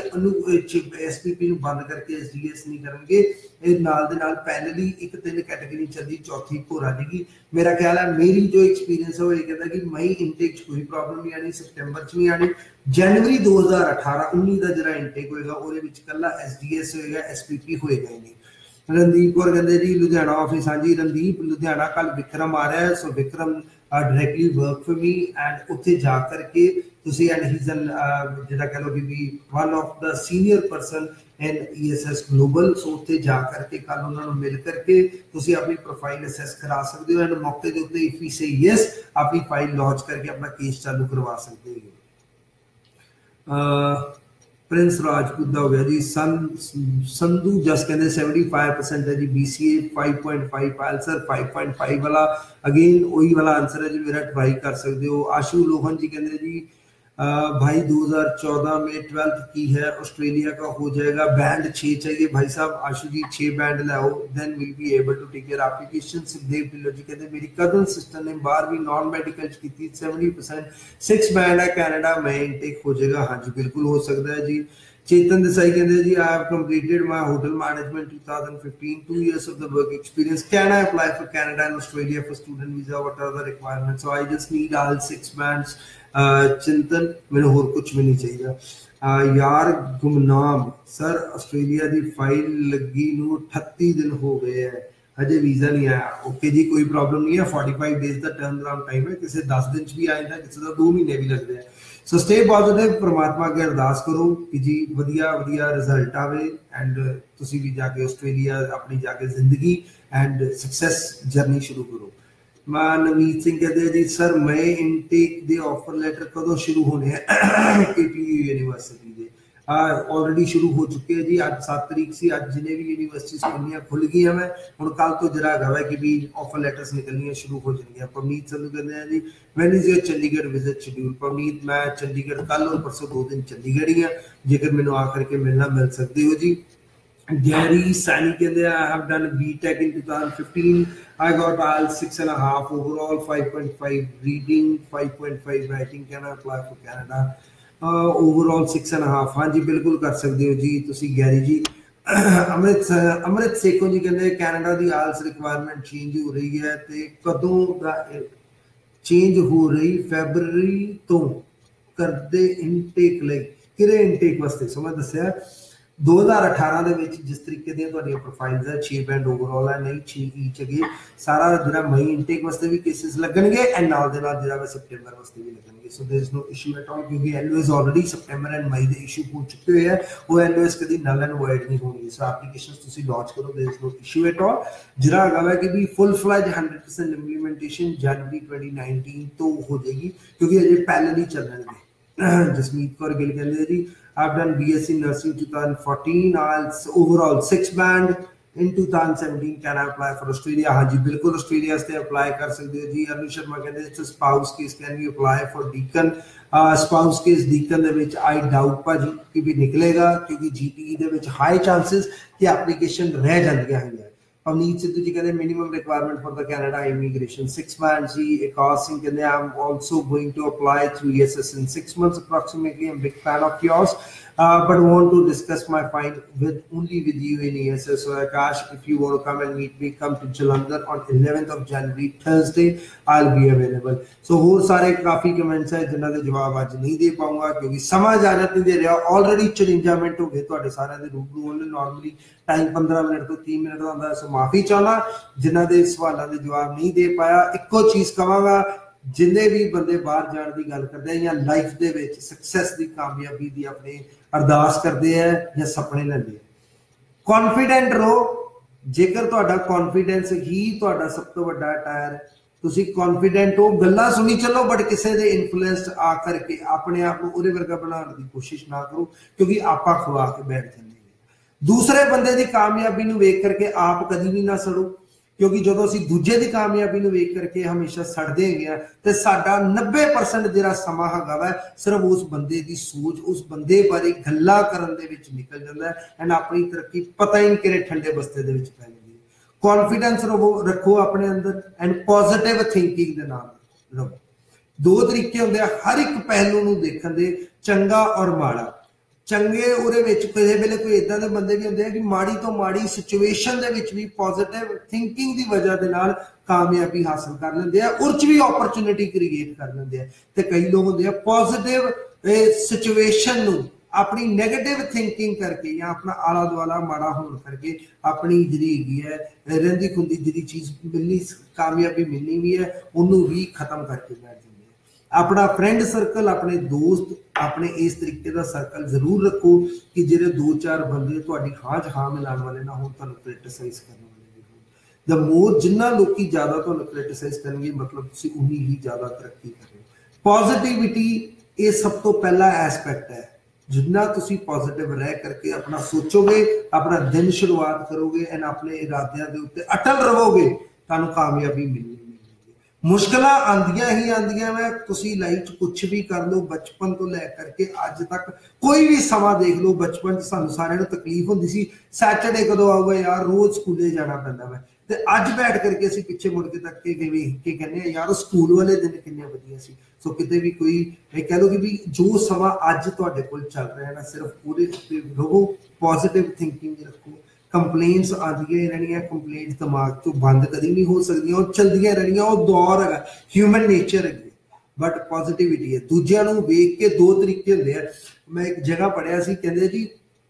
एसपीपी नु बंद करके एसडीएस नहीं करेंगे। ਇਹ ਨਾਲ ਦੇ ਨਾਲ ਪਹਿਲੀ ਇੱਕ ਤਿੰਨ ਕੈਟਾਗਰੀ ਚੱਲਦੀ, ਚੌਥੀ ਭੋਰ ਆ ਜਾਏਗੀ। ਮੇਰਾ ਖਿਆਲ ਹੈ ਮੇਰੀ ਜੋ ਐਕਸਪੀਰੀਅੰਸ ਹੈ ਉਹ ਇਹ ਕਹਿੰਦਾ ਕਿ ਮਈ ਇਨਟੇਕ 'ਚ ਕੋਈ ਪ੍ਰੋਬਲਮ ਨਹੀਂ ਆਣੀ, ਸਤੰਬਰ 'ਚ ਨਹੀਂ ਆਣੀ, जनवरी दो हज़ार अठारह उन्नीस का जो इंटेक होएगा ਉਹਦੇ ਵਿੱਚ ਕੱਲਾ एसडीएस होएगा, एसपीपी होएगा ही नहीं। रणदीप कौर कहते जी लुधियाना ऑफिस, हाँ जी रणदीप लुधियाना कल विक्रम आ रहा है, so Vikram directly work for me and उत्थे जा करके ਤੁਸੀਂ एंड ही इज एन ਜਿਹੜਾ कह लो कि भी one of the senior person in ESS global, so उत्थे जा करके कल ਉਹਨਾਂ ਨੂੰ ਮਿਲ ਕਰਕੇ ਤੁਸੀਂ ਆਪਣੀ प्रोफाइल असेस करा सकते हो एंड मौके ਦੇ ਉੱਤੇ इफ यू से यस अपनी फाइल लॉन्च करके अपना केस चालू करवा सकते हो। प्रिंस राजपूत का हो गया जी। सन संधू जस कहते सेवेंटी फाइव परसेंट है जी, BCA five point five answer five point five वाला अगेन वही वाला आंसर है जी, मेरा ट्राई कर सकते हो। आशु लोहन जी कहते जी आ, भाई दो हज़ार चौदह में ट्वेल्थ की है, ऑस्ट्रेलिया का हो जाएगा, बैंड छः चाहिए भाई साहब। आशु जी छः बैंड लाओ then will be able to take your application. Sukhdev Dhillon ji कहते मेरी कजन सिस्टर ने बारहवीं नॉन मेडिकल की थी, सेवेंटी परसेंट सिक्स बैंड है कनाडा में इनटेक हो जाएगा। हाँ जी बिल्कुल हो सकता है जी। चेतन देसाई कहते जी I have completed my hotel management twenty fifteen, two years of the work experience, can I apply for Canada and Australia for student visa, what are the requirements? So I just need all six bands। चिंतन मैंने होर कुछ भी नहीं चाहिए यार। गुमनाम sir Australia की फाइल लगी नू अठत्ती दिन हो गए है, अजे वीजा नहीं आया। ओके जी कोई प्रॉब्लम नहीं है, पैंतालीस डेज का टर्न अराउंड टाइम है, किसी दस दिन भी आ जाता, किसी का दो महीने भी लगते हैं। सो स्टे पॉजिटिव, परमात्मा अगे अरदास करो कि जी वधिया वधिया रिजल्ट आवे एंड तुसी भी जाके आस्ट्रेलिया अपनी जाके जिंदगी एंड सक्सेस जर्नी शुरू करो। नवनीत सिंह कहते हैं जी सर मैं इनटेक दे ऑफर लेटर कदों शुरू होने हैं? केटीयू यूनिवर्सिटी दे ऑलरेडी शुरू हो चुके हैं जी, आज सात तारीख से आज जिन्हें भी यूनिवर्सिटीज खुलियां खुल गई हैं, हम कल तो जरा गवा कि भी ऑफर लेटर्स निकलनी शुरू हो जाएंगे। पवनीत संधू कहते हैं जी when is your Chandigarh visit schedule? Pavneet मैं चंडीगढ़ कल और परसों दो दिन चंडीगढ़ ही है, जेकर मैंने आकर के मिलना मिल सकते हो जी। गैरी सैनी कहते I have done B Tech in twenty fifteen, I got all six and a half overall, five point five reading, five point five writing, can I apply for Canada? uh, overall six and a half। हाँ जी बिल्कुल कर सकते हो जी तुसी Gary जी। अमृत अमृत सेखो जी कहते Canada की आल्स requirement change हो रही है ते कदों दा चेंज हो रही? फैबररी तो करदे इनटेक लई किरे इनटेक वास्ते? सो मैं दस्सिया दो हज़ार अठारह ਦੇ ਵਿੱਚ जिस तरीके ਦੀਆਂ ਤੁਹਾਡੀਆਂ ਪ੍ਰੋਫਾਈਲਸ ਹੈ छह ਬੈਂਡ ਓਵਰਆਲ ਹੈ, ਨਹੀਂ छह ਈਚ ਅਗੇ ਸਾਰਾ ਜਿਹੜਾ ਮਈ ਇਨਟੇਕ ਵਾਸਤੇ ਵੀ ਕੇਸਿਸ ਲੱਗਣਗੇ ਐਂਡ ਨਾਲ ਦੇ ਨਾਲ ਜਿਹੜਾ ਸਪਟੈਂਬਰ ਵਾਸਤੇ ਵੀ ਲੱਗਣਗੇ। So there is no issue at all, ਕਿਉਂਕਿ ਐਲਓਐਸ ਆਲਰੇਡੀ ਸਪਟੈਂਬਰ ਐਂਡ ਮਈ ਦੇ ਇਸ਼ੂ ਹੋ ਚੁੱਕੇ ਹੋਏ ਹੈ, ਉਹ ਐਲਓਐਸ ਕਦੀ ਨਲ ਐਂਡ ਵਾਇਡ ਨਹੀਂ ਹੋਣਗੇ। ਸੋ ਐਪਲੀਕੇਸ਼ਨਸ ਤੁਸੀਂ ਲਾਂਚ ਕਰੋ, there is no issue at all. ਜਿਹੜਾ ਹੈਗਾ ਵਾ ਕਿ ਵੀ full fledge one hundred percent implementation ਜਨਵਰੀ twenty nineteen ਤੋਂ ਹੋ ਜਾਏਗੀ, ਕਿਉਂਕਿ ਅਜੇ ਪੈਨਲ ਹੀ ਚੱਲਣਗੇ। जसमीत कौर गिल कहते जी I've done B S c nursing twenty fourteen, I'll overall six band in two thousand seventeen can I apply for Australia? हाँ जी बिल्कुल ऑस्ट्रेलिया से अप्लाई कर सकते हो जी। अनु शर्मा कहते हैं spouse case can you apply for deacon? Spouse case deacon ਦੇ ਵਿੱਚ आई डाउट ਭਾਜੀ ਕਿ ਵੀ ਨਿਕਲੇਗਾ, ਕਿਉਂਕਿ ਜੀਟੀਈ ਦੇ ਵਿੱਚ ਹਾਈ ਚਾਂਸਸ ਕਿ ਐਪਲੀਕੇਸ਼ਨ ਰਹਿ ਜਾਂਦੀਆਂ ਹੈਗੀਆਂ। Avneet Sidhu ji कहते minimum requirement for the Canada immigration six months ji। Akash Singh कहते I'm also going to apply through E S S in six months approximately। I'm a big fan of yours, uh, but want to discuss my find with only with you in E S S। So Akash, if you want to come and meet me, come to Jalandhar on eleventh of January Thursday, I'll be available। So ਹੋਰ ਸਾਰੇ ਕਾਫੀ comments ਹੈ ਜਿਨ੍ਹਾਂ ਦੇ ਜਵਾਬ ਅੱਜ ਨਹੀਂ ਦੇ ਪਾਉਂਗਾ ਕਿਉਂਕਿ ਸਮਾਂ ਇਜਾਜ਼ਤ ਨਹੀਂ ਦੇ ਰਿਹਾ। ਆਲਰੇਡੀ ਚੁਰੰਜਾ ਮਿੰਟ ਹੋ ਗਏ ਤੁਹਾਡੇ ਸਾਰਿਆਂ ਦੇ ਰੂਬਰੂ ਹੋਣ। ਨਾਰਮਲੀ टाइम पंद्रह मिनट तो तीन मिनट का होंदा, सो माफी चाहना जिन्हां दे सवालों के जवाब नहीं दे पाया। इक्को चीज कहांगा, जिन्ने भी बंदे बाहर जाने की गल करते हैं या लाइफ दे विच सक्सैस की कामयाबी की अपने अरदास करते हैं या सपने लैंदे, कॉन्फिडेंट रहो। जेकर तुहाडा कॉन्फिडेंस ही तुहाडा सब तो वड्डा टायर, तुसी कॉन्फिडेंट हो, गल्लां सुनी चलो बट किसी दे इन्फ्लुएंस आ करके अपने आप को उहदे वर्गा बनाने की कोशिश ना करो, क्योंकि आपा खवा के बैठ जांदे। दूसरे बंदे की कामयाबी नूं वेख करके आप कदी भी ना सड़ो, क्योंकि जो असीं दूजे की कामयाबी नूं वेख करके हमेशा सड़दे हैं तो साडा नब्बे परसेंट जिहड़ा समां हैगा वा सिर्फ उस बंदे की सोच, उस बंदे बारे गल्लां करन दे विच निकल जांदा है एंड अपनी तरक्की पता ही नहीं किहड़े ठंडे बस्ते दे विच पै जांदी है। कॉन्फिडेंस रखो रखो अपने अंदर एंड पॉजिटिव थिंकिंग दे नाल रहो। दो तरीके हुंदे हर एक पहलू नूं देखण दे, चंगा और माड़ा। चंगे उहदे विच किसी वेले कोई इदां दे बंदे भी हुंदे कि माड़ी तो माड़ी सिचुएशन दे विच भी पॉजिटिव थिंकिंग दी वजह दे नाल कामयाबी हासिल कर लैंदे आ, उस च भी अपॉर्चुनिटी क्रिएट कर लैंदे आ। ते कई लोग हुंदे आ पॉजिटिव सिचुएशन नूं अपनी नैगेटिव थिंकिंग करके या अपना आला दुआला माड़ा होने करके अपनी जिहड़ी हैगी है रहिंदी खुंदी जिहड़ी चीज़ मिलनी कामयाबी मिलनी भी है उन्होंने भी खत्म करके बैठ जांदे। अपना फ्रेंड सर्कल, अपने दोस्त, अपने इस तरीके का सर्कल जरूर रखो कि जिहड़े दो चार बंदे तुहाडी हाँ च हाँ मिलाने वाले ना हो, तुहानूं क्रिटिसाइज करने वाले भी हो। द मोर जिन्ना लोकी ज़्यादा तुहानूं क्रिटिसाइज करेंगे मतलब तुसीं उन्नी ही ज़्यादा तरक्की करोगे। पॉजिटिविटी ये सब तो पहला एस्पैक्ट है। जितना तुसीं पॉजिटिव रह करके अपना सोचोगे, अपना दिन शुरुआत करोगे एंड अपने इरादियां दे उत्ते अटल रहोगे, तुहानूं कामयाबी मिलेगी। मुश्किलां आंदियां ही आंदियां मैं, तुसी लाइफ कुछ भी कर लो, बचपन तो लै करके अज तक कोई भी समा देख लो। बचपन सानू सारिਆਂ ਨੂੰ तकलीफ होंदी सी, सैटरडे कदों आऊगा यार, रोज स्कूले जाना पैंदा वा। ते अज बैठ करके असीं पिछे मुड़ के तक के वेख के कहने यार स्कूल वाले दिन किन्ने वधिया सी। सो किते भी कोई कह लो कि भी जो समा अज तुहाडे कोल चल रहा है ना, सिर्फ पूरे रहो, पॉजिटिव थिंकिंग रखो। कंप्लेंट्स आदियां रहनियां, कंप्लेंट्स दिमाग तो बंद कभी नहीं हो सकदियां, और चलदियां रहनियां, वो दौर है, ह्यूमन नेचर है। बट पॉजिटिविटी है, दूजियां नूं वेख के दो तरीके हुंदे आ। मैं एक जगह पढ़िया सी, कहंदे जी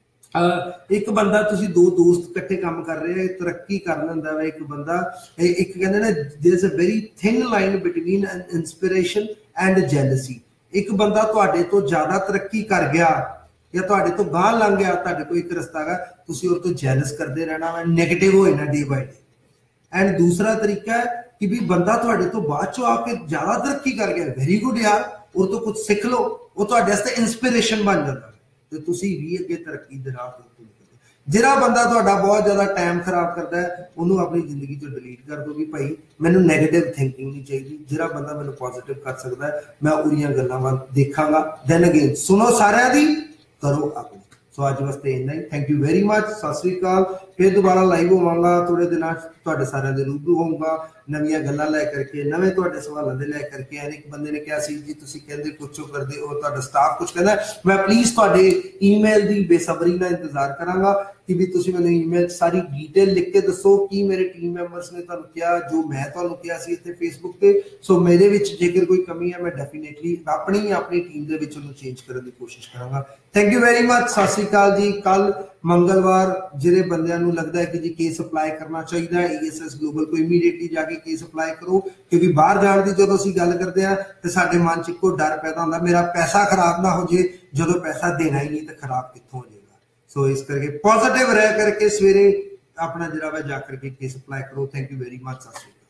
एक बंदा तुसीं दो दोस्त इकट्ठे काम कर रहे हैं, तरक्की कर लैंदा वा एक बंदा, एक कहंदे ने there is a very thin line between inspiration and jealousy. एक बंदा तुहाडे तो ज्यादा तरक्की कर गया या तुहाडे तो गां लंघ गया, तुहाडे कोई एक रस्ता है, तुसीं उस तो जैलस करते रहना वा, नेगेटिव हो जाना डे बाय डे। एंड दूसरा तरीका है कि भी बंदा तुहाडे तो बाद चो आके ज्यादा तरक्की कर गया, वेरी गुड यार, और तो कुछ सीख लो, वो तुहाडे वास्ते इंस्पिरेशन बन जाता है, तो तुसीं भी अगे तरक्की दे राह ते निकलदे। जिहड़ा बंदा तुहाडा बहुत ज्यादा टाइम खराब करता है, उन्होंने अपनी जिंदगी चो डिलीट कर दो भी भाई मैनूं नैगेटिव थिंकिंग नहीं चाहिए। जिहड़ा बंदा मैनूं पॉजिटिव कर सकता है, मैं उहदियां गल्लां वल देखांगा। दैन अगेन सुनो सारिਆਂ दी, करो अपनी। सो अज वास्ते इन्ना ही, थैंक यू वेरी मच, सत श्री अकाल। फिर दोबारा लाइव होवांगा थोड़े दिनां तुहाडे सारिਆਂ दे रूबरू होऊंगा, नवीं गल्लां लै करके, नवें तुहाडे सवालां दे लै करके। हर एक बंदे ने कहा सी जी तुसीं कहंदे कुछ करदे हो, तुहाडा स्टाफ कुछ कहंदा, मैं प्लीज तुहाडे ईमेल दी बेसब्री नाल इंतजार करांगा कि भी तुसीं मैनूं ईमेल सारी डिटेल लिख के दसो कि मेरे टीम मैंबर्स ने तुहानूं कहा जो मैं तुहानूं कहा सी इत्थे फेसबुक ते। सो मेरे विच जेकर कोई कमी है, मैं डेफिनेटली अपनी अपनी टीम दे विच उहनूं चेंज करन दी कोशिश करांगा। थैंक यू वेरी मच, सत श्री अकाल जी। कल मंगलवार जिहड़े बंदियां नूं लगदा है कि जी केस अप्लाई करना चाहिए ई एस एस ग्लोबल को इमीडिएटली जाके केस अप्लाई करो, क्योंकि बाहर जाने की जो असीं गल करते हैं तो साडे मन च इक्को डर पैदा होंदा मेरा पैसा खराब ना हो जाए, जो पैसा देना ही नहीं तो खराब कित्थों हो जाएगा। सो इस करके पॉजिटिव रह करके सवेरे अपना जिहड़ा वा जा करके केस अप्लाई करो। थैंक यू वेरी मच, सत श्री अकाल।